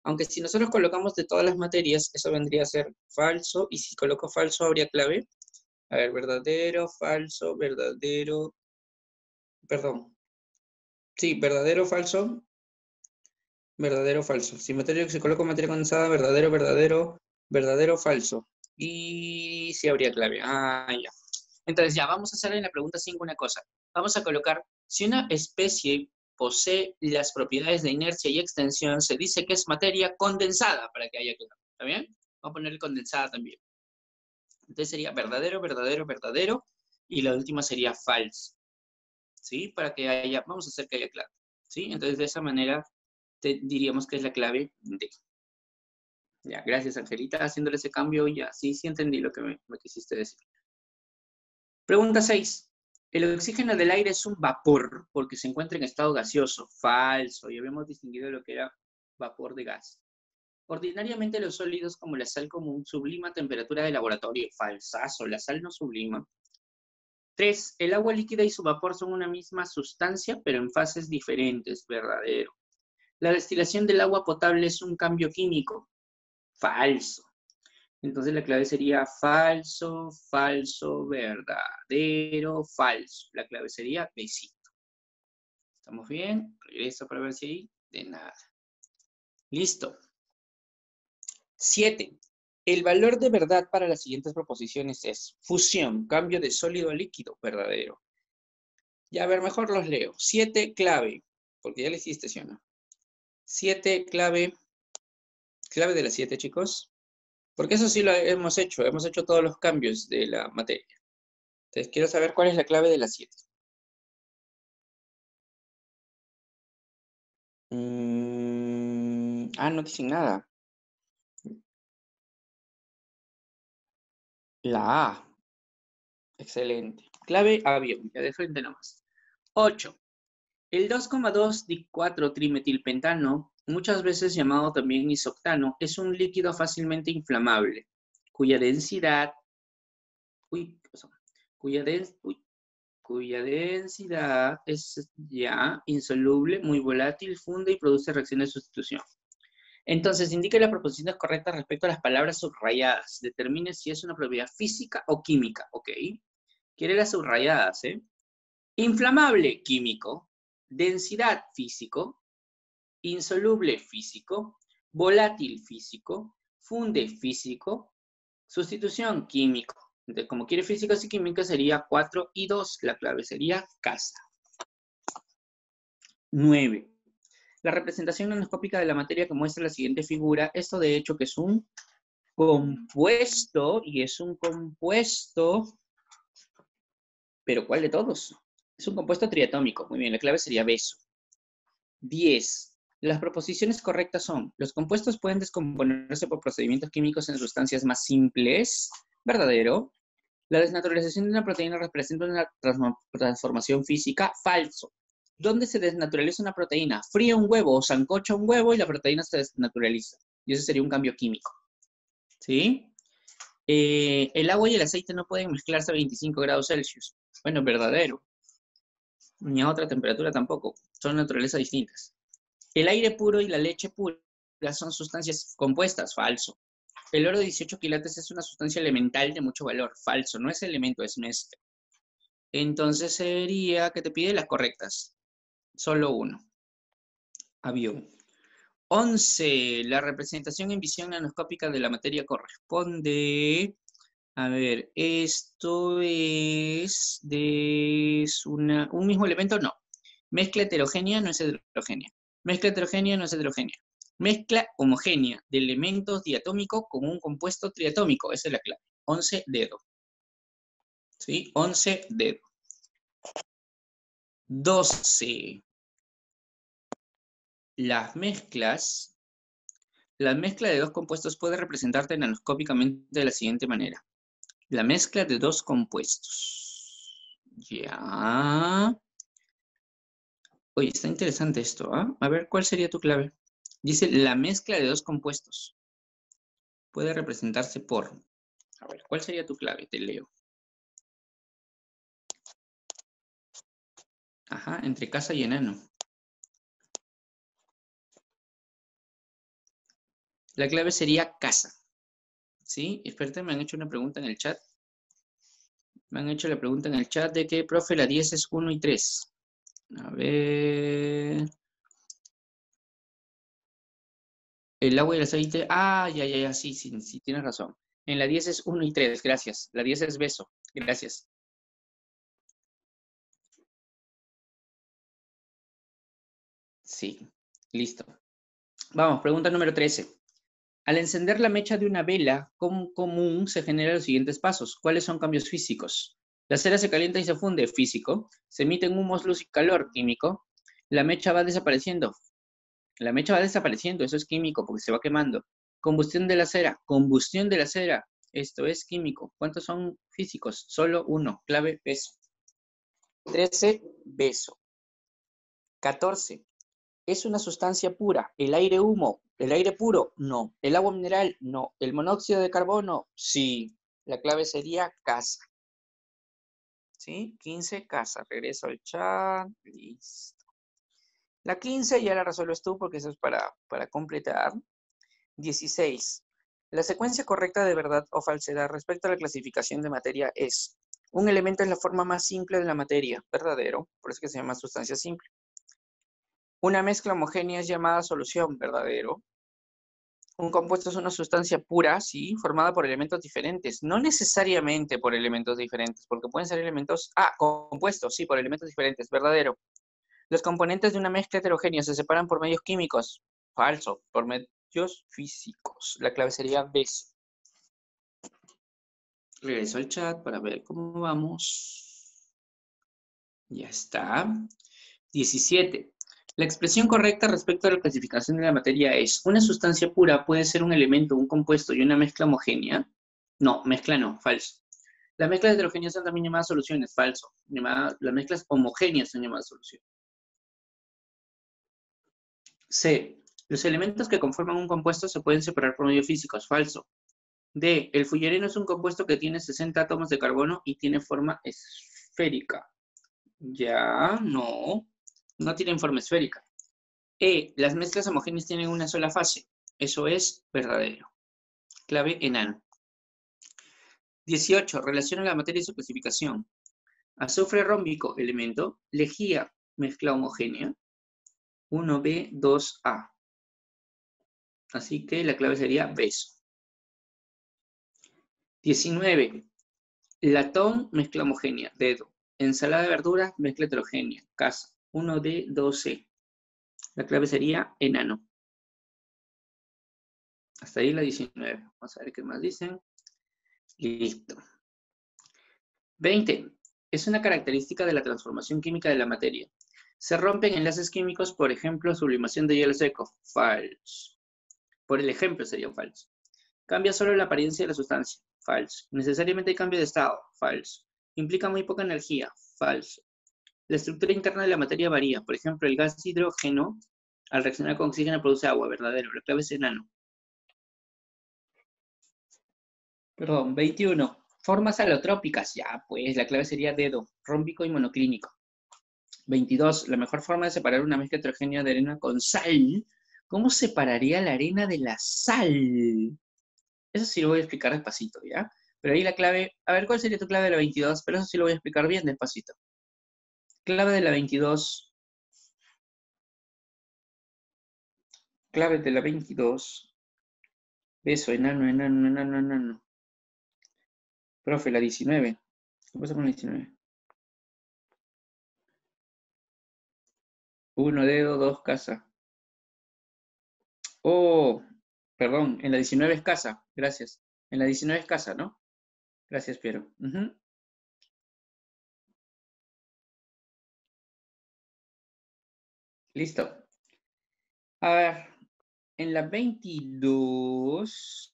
Aunque si nosotros colocamos de todas las materias, eso vendría a ser falso, y si coloco falso habría clave. A ver, verdadero, falso, verdadero, perdón. Sí, verdadero, falso, verdadero, falso. Si materia, si coloco materia condensada, verdadero, verdadero, verdadero, falso. Y si habría clave. Ah, ya. Entonces ya, vamos a hacer en la pregunta cinco una cosa. Vamos a colocar, si una especie posee las propiedades de inercia y extensión, se dice que es materia condensada, para que haya clave. ¿Está bien? Vamos a ponerle condensada también. Entonces sería verdadero, verdadero, verdadero, y la última sería falso. ¿Sí? Para que haya, vamos a hacer que haya clave. ¿Sí? Entonces de esa manera te, diríamos que es la clave D. Ya, gracias Angelita, haciéndole ese cambio ya. Sí, sí entendí lo que me, me quisiste decir. Pregunta seis. El oxígeno del aire es un vapor porque se encuentra en estado gaseoso. Falso. Ya habíamos distinguido lo que era vapor de gas. Ordinariamente los sólidos como la sal común sublima a temperatura de laboratorio. Falsazo. La sal no sublima. tres. El agua líquida y su vapor son una misma sustancia, pero en fases diferentes. Verdadero. La destilación del agua potable es un cambio químico. Falso. Entonces la clave sería falso, falso, verdadero, falso. La clave sería besito. ¿Estamos bien? Regreso para ver si hay de nada. Listo. siete. El valor de verdad para las siguientes proposiciones es fusión, cambio de sólido a líquido, verdadero. Ya, a ver, mejor los leo. siete, clave, porque ya le hiciste, ¿sí o no? siete, clave, clave de las siete, chicos. Porque eso sí lo hemos hecho, hemos hecho todos los cambios de la materia. Entonces, quiero saber cuál es la clave de las siete. Mm, ah, no dicen nada. La A. Excelente. Clave avión, ya de frente nomás. ocho. El dos coma dos D cuatro trimetilpentano, muchas veces llamado también isoctano, es un líquido fácilmente inflamable, cuya densidad, uy, ¿qué pasó? Cuya, den, uy, cuya densidad es ya insoluble, muy volátil, funde y produce reacciones de sustitución. Entonces, indique las proposiciones correctas respecto a las palabras subrayadas. Determine si es una propiedad física o química. Ok. Quiere las subrayadas, ¿eh? Inflamable, químico. Densidad, físico. Insoluble, físico. Volátil, físico. Funde, físico. Sustitución, químico. Entonces, como quiere físicos y químicos, sería cuatro y dos. La clave sería casa. nueve. La representación nanoscópica de la materia que muestra la siguiente figura, esto de hecho que es un compuesto, y es un compuesto, pero ¿cuál de todos? Es un compuesto triatómico. Muy bien, la clave sería beso. diez. Las proposiciones correctas son, los compuestos pueden descomponerse por procedimientos químicos en sustancias más simples. Verdadero. La desnaturalización de una proteína representa una transformación física. Falso. ¿Dónde se desnaturaliza una proteína? Fría un huevo o sancocha un huevo y la proteína se desnaturaliza. Y ese sería un cambio químico. ¿Sí? Eh, el agua y el aceite no pueden mezclarse a veinticinco grados Celsius. Bueno, verdadero. Ni a otra temperatura tampoco. Son naturalezas distintas. El aire puro y la leche pura son sustancias compuestas. Falso. El oro de dieciocho quilates es una sustancia elemental de mucho valor. Falso. No es elemento, es mezcla. Entonces sería que te pide las correctas. Solo uno. Avión. once. La representación en visión nanoscópica de la materia corresponde... A ver, esto es de una, un mismo elemento, no. Mezcla heterogénea no es heterogénea. Mezcla heterogénea no es heterogénea. Mezcla homogénea de elementos diatómicos con un compuesto triatómico. Esa es la clave. once dedo. ¿Sí? once dedo. doce. Las mezclas. La mezcla de dos compuestos puede representarse nanoscópicamente de la siguiente manera. La mezcla de dos compuestos. Ya. Oye, está interesante esto, ¿ah? A ver, ¿cuál sería tu clave? Dice, la mezcla de dos compuestos puede representarse por... A ver, ¿cuál sería tu clave? Te leo. Ajá, entre casa y enano. La clave sería casa. ¿Sí? Espérate, me han hecho una pregunta en el chat. Me han hecho la pregunta en el chat de que, profe, la diez es uno y tres. A ver... El agua y el aceite. Ah, ya, ya, ya, sí, sí, sí, tienes razón. En la diez es uno y tres, gracias. La diez es beso, gracias. Sí, listo. Vamos, pregunta número trece. Al encender la mecha de una vela com- común se generan los siguientes pasos. ¿Cuáles son cambios físicos? La cera se calienta y se funde, físico. Se emiten humos, luz y calor, químico. La mecha va desapareciendo. La mecha va desapareciendo, eso es químico porque se va quemando. Combustión de la cera, combustión de la cera, esto es químico. ¿Cuántos son físicos? Solo uno, clave beso. trece, beso. catorce, ¿es una sustancia pura? ¿El aire humo? ¿El aire puro? No. ¿El agua mineral? No. ¿El monóxido de carbono? Sí. La clave sería casa. ¿Sí? quince, casa. Regreso al chat. Listo. La quince ya la resuelves tú porque eso es para, para completar. dieciséis. La secuencia correcta de verdad o falsedad respecto a la clasificación de materia es: un elemento es la forma más simple de la materia, verdadero, por eso que se llama sustancia simple. Una mezcla homogénea es llamada solución, verdadero. Un compuesto es una sustancia pura, sí, formada por elementos diferentes, no necesariamente por elementos diferentes, porque pueden ser elementos, ah, compuestos, sí, por elementos diferentes, verdadero. Los componentes de una mezcla heterogénea se separan por medios químicos, falso, por medios físicos. La clave sería B. Regreso al chat para ver cómo vamos. Ya está. diecisiete. La expresión correcta respecto a la clasificación de la materia es: una sustancia pura puede ser un elemento, un compuesto y una mezcla homogénea. No, mezcla no, falso. Las mezclas heterogéneas son también llamadas soluciones, falso. Llamada, las mezclas homogéneas son llamadas soluciones. C. Los elementos que conforman un compuesto se pueden separar por medios físicos, falso. D. El fullereno es un compuesto que tiene sesenta átomos de carbono y tiene forma esférica. Ya, no. No tienen forma esférica. E. Las mezclas homogéneas tienen una sola fase. Eso es verdadero. Clave enano. dieciocho. Relaciona la materia y su clasificación. Azufre rómbico, elemento. Lejía, mezcla homogénea. uno B, dos A. Así que la clave sería beso. diecinueve. Latón, mezcla homogénea. Dedo. Ensalada de verduras, mezcla heterogénea. Casa. uno D, dos C. La clave sería enano. Hasta ahí la diecinueve. Vamos a ver qué más dicen. Listo. veinte. Es una característica de la transformación química de la materia. Se rompen enlaces químicos, por ejemplo, sublimación de hielo seco. Falso. Por el ejemplo sería falso. Cambia solo la apariencia de la sustancia. Falso. Necesariamente hay cambio de estado. Falso. Implica muy poca energía. Falso. La estructura interna de la materia varía. Por ejemplo, el gas hidrógeno, al reaccionar con oxígeno, produce agua. Verdadero. La clave es enano. Perdón, veintiuno. Formas alotrópicas. Ya, pues, la clave sería dedo. Rómbico y monoclínico. veintidós. La mejor forma de separar una mezcla heterogénea de arena con sal. ¿Cómo separaría la arena de la sal? Eso sí lo voy a explicar despacito, ¿ya? Pero ahí la clave... A ver, ¿cuál sería tu clave de la veintidós? Pero eso sí lo voy a explicar bien despacito. Clave de la veintidós. Clave de la veintidós. Beso, enano, enano, enano, enano. Profe, la diecinueve. ¿Qué pasa con la diecinueve? Uno dedo, dos casa. Oh, perdón, en la diecinueve es casa. Gracias. En la diecinueve es casa, ¿no? Gracias, Piero. Uh-huh. Listo. A ver, en la veintidós,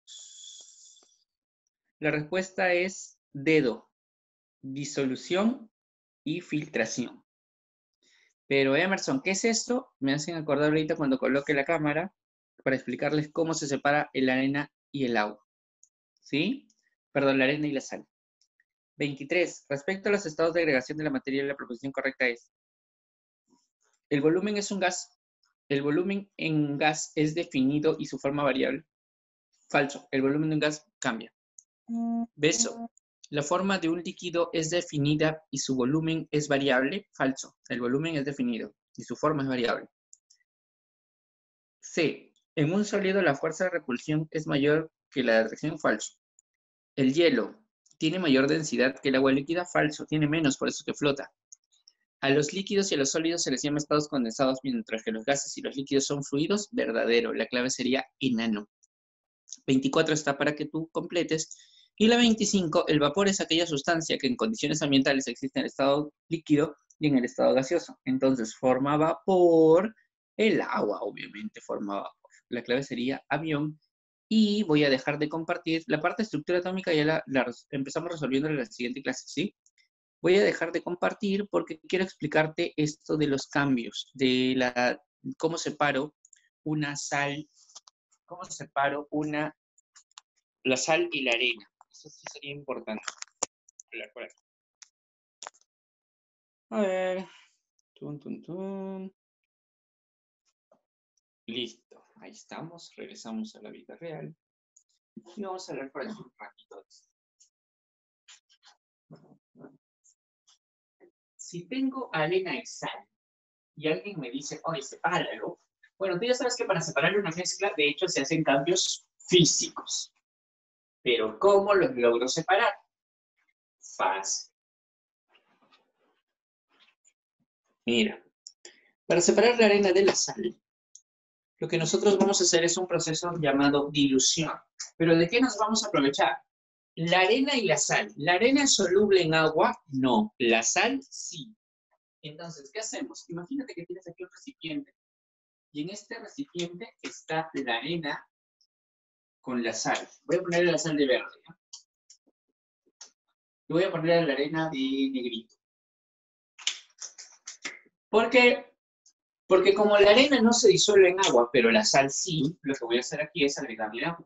la respuesta es dedo, disolución y filtración. Pero Emerson, ¿qué es esto? Me hacen acordar ahorita cuando coloque la cámara para explicarles cómo se separa la arena y el agua. ¿Sí? Perdón, la arena y la sal. veintitrés. Respecto a los estados de agregación de la materia, la proposición correcta es: el volumen es un gas. El volumen en gas es definido y su forma variable. Falso. El volumen de un gas cambia. Beso. La forma de un líquido es definida y su volumen es variable. Falso. El volumen es definido y su forma es variable. C. En un sólido la fuerza de repulsión es mayor que la de atracción. Falso. El hielo tiene mayor densidad que el agua líquida. Falso. Tiene menos, por eso que flota. A los líquidos y a los sólidos se les llama estados condensados, mientras que los gases y los líquidos son fluidos. Verdadero. La clave sería enano. veinticuatro está para que tú completes. Y la veinticinco, el vapor es aquella sustancia que en condiciones ambientales existe en el estado líquido y en el estado gaseoso. Entonces forma vapor, el agua obviamente forma vapor. La clave sería avión. Y voy a dejar de compartir. La parte de estructura atómica ya la, la empezamos resolviendo en la siguiente clase, ¿sí? Voy a dejar de compartir porque quiero explicarte esto de los cambios, de la, cómo separo una sal, cómo separo una, la sal y la arena. Eso sí sería importante. A ver. Tun, tun, tun. Listo. Ahí estamos. Regresamos a la vida real. Y vamos a hablar por aquí un ratito. Si tengo arena y sal y alguien me dice, oye, sepáralo. Bueno, tú ya sabes que para separar una mezcla, de hecho, se hacen cambios físicos. Pero ¿cómo los logro separar? Fácil. Mira, para separar la arena de la sal, lo que nosotros vamos a hacer es un proceso llamado dilución. ¿Pero de qué nos vamos a aprovechar? La arena y la sal. ¿La arena es soluble en agua? No. La sal, sí. Entonces, ¿qué hacemos? Imagínate que tienes aquí un recipiente. Y en este recipiente está la arena con la sal. Voy a ponerle la sal de verde. ¿no? Y voy a ponerle la arena de negrito. ¿Por qué? Porque como la arena no se disuelve en agua, pero la sal sí, lo que voy a hacer aquí es agregarle agua.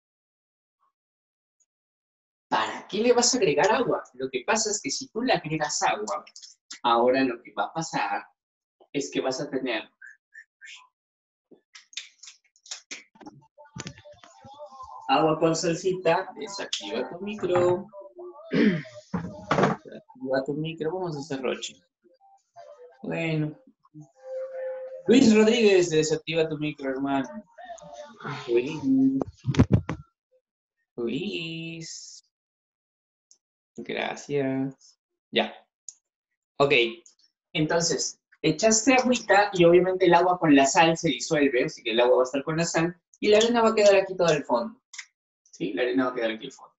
¿Para qué le vas a agregar agua? Lo que pasa es que si tú le agregas agua, ahora lo que va a pasar es que vas a tener agua con salsita. Desactiva tu micro. Desactiva tu micro. Vamos a hacer Roche. Bueno. Luis Rodríguez, desactiva tu micro, hermano. Luis. Luis. Gracias. Ya. Ok. Entonces, echaste agüita y obviamente el agua con la sal se disuelve, así que el agua va a estar con la sal y la arena va a quedar aquí todo el fondo. ¿Sí? La arena va a quedar aquí al fondo.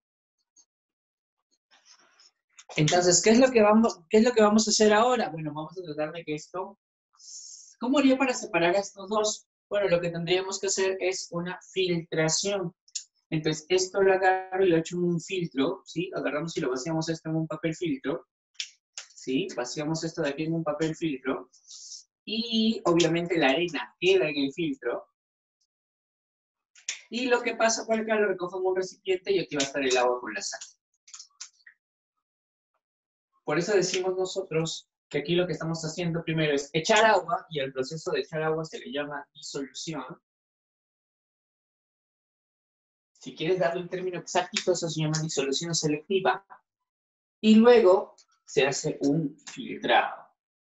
Entonces, ¿qué es lo que vamos, qué es lo que vamos a hacer ahora? Bueno, vamos a tratar de que esto... ¿Cómo haría para separar a estos dos? Bueno, lo que tendríamos que hacer es una filtración. Entonces, esto lo agarro y lo echo en un filtro, ¿sí? Agarramos y lo vaciamos esto en un papel filtro, ¿sí? Vaciamos esto de aquí en un papel filtro. Y, obviamente, la arena queda en el filtro. Y lo que pasa por acá lo recojo en un recipiente y aquí va a estar el agua con la sal. Por eso decimos nosotros que aquí lo que estamos haciendo primero es echar agua, y al proceso de echar agua se le llama disolución. Si quieres darle un término exacto, eso se llama disolución selectiva. Y luego se hace un filtrado.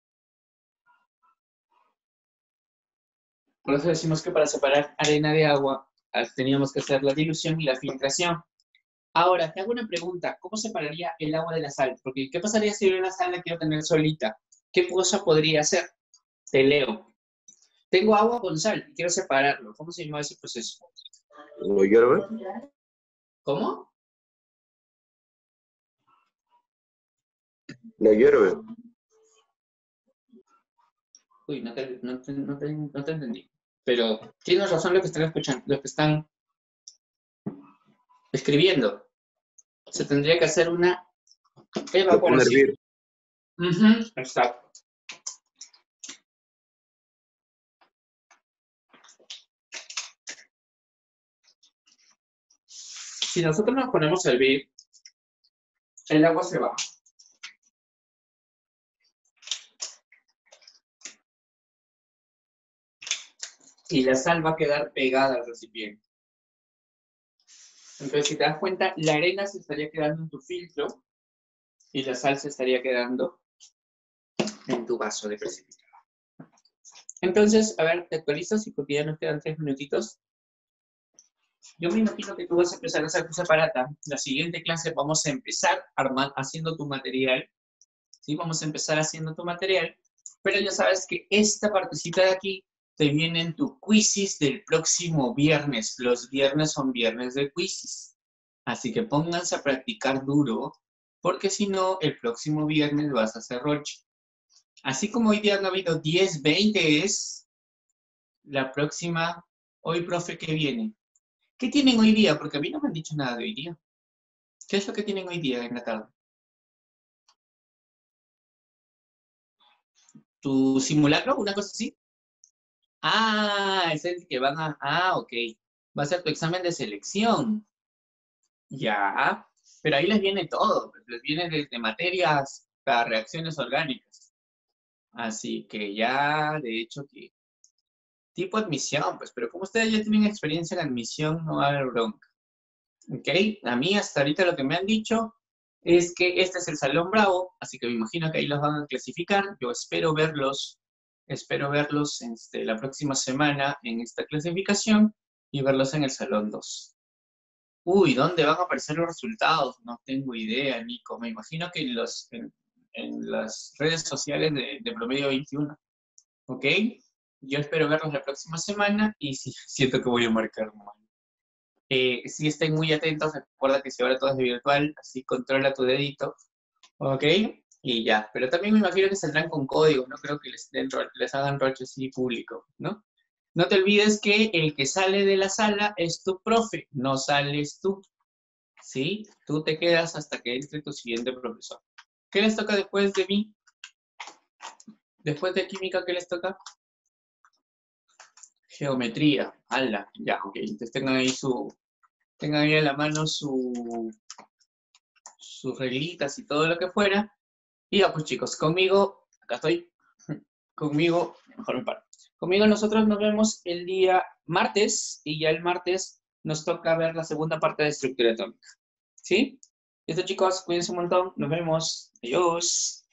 Por eso decimos que para separar arena de agua teníamos que hacer la dilución y la filtración. Ahora, te hago una pregunta. ¿Cómo separaría el agua de la sal? Porque, ¿qué pasaría si yo la sal la quiero tener solita? ¿Qué cosa podría hacer? Te leo. Tengo agua con sal y quiero separarlo. ¿Cómo se llama ese proceso? ¿Lo hierve? ¿Cómo? ¿Lo hierve? Uy, no te, no, te, no, te, no te entendí. Pero tienes razón lo que están escuchando, lo que están escribiendo. Se tendría que hacer una Lo pone a evaporación. hervir. Uh-huh, exacto. Si nosotros nos ponemos a hervir, el agua se va. Y la sal va a quedar pegada al recipiente. Entonces, si te das cuenta, la arena se estaría quedando en tu filtro y la sal se estaría quedando en tu vaso de precipitado. Entonces, a ver, te actualizas y porque ya nos quedan tres minutitos. Yo me imagino que tú vas a empezar a hacer tu separata. La siguiente clase vamos a empezar armando, haciendo tu material. ¿Sí? Vamos a empezar haciendo tu material. Pero ya sabes que esta partecita de aquí te viene en tu quizzes del próximo viernes. Los viernes son viernes de quizzes. Así que pónganse a practicar duro, porque si no, el próximo viernes vas a hacer roche. Así como hoy día han habido diez, veinte, es la próxima, hoy, profe, ¿qué viene? ¿Qué tienen hoy día? Porque a mí no me han dicho nada de hoy día. ¿Qué es lo que tienen hoy día en la tarde? ¿Tu simulacro? ¿Una cosa así? Ah, es el que van a... Ah, ok. Va a ser tu examen de selección. Ya. Pero ahí les viene todo. Les viene desde materias hasta reacciones orgánicas. Así que ya, de hecho, que... Tipo admisión, pues. Pero como ustedes ya tienen experiencia en admisión, no va a haber bronca. ¿Ok? A mí hasta ahorita lo que me han dicho es que este es el Salón Bravo, así que me imagino que ahí los van a clasificar. Yo espero verlos, espero verlos este, la próxima semana en esta clasificación y verlos en el Salón dos. Uy, ¿dónde van a aparecer los resultados? No tengo idea, Nico. Me imagino que en, los, en, en las redes sociales de, de Promedio veintiuno. ¿Ok? Yo espero verlos la próxima semana y sí, siento que voy a marcar mal. Eh, si estén muy atentos, recuerda que si ahora todo es virtual, así controla tu dedito, ¿ok? Y ya, pero también me imagino que saldrán con códigos, no creo que les, den, les hagan roche así público, ¿no? No te olvides que el que sale de la sala es tu profe, no sales tú, ¿sí? Tú te quedas hasta que entre tu siguiente profesor. ¿Qué les toca después de mí? Después de química, ¿qué les toca? Geometría, ala, ya, ok, entonces tengan ahí su, tengan ahí a la mano su, sus reglitas y todo lo que fuera. Y ya pues chicos, conmigo, acá estoy, conmigo, mejor me paro. Conmigo nosotros nos vemos el día martes y ya el martes nos toca ver la segunda parte de estructura atómica. ¿Sí? Listo chicos, cuídense un montón, nos vemos, adiós.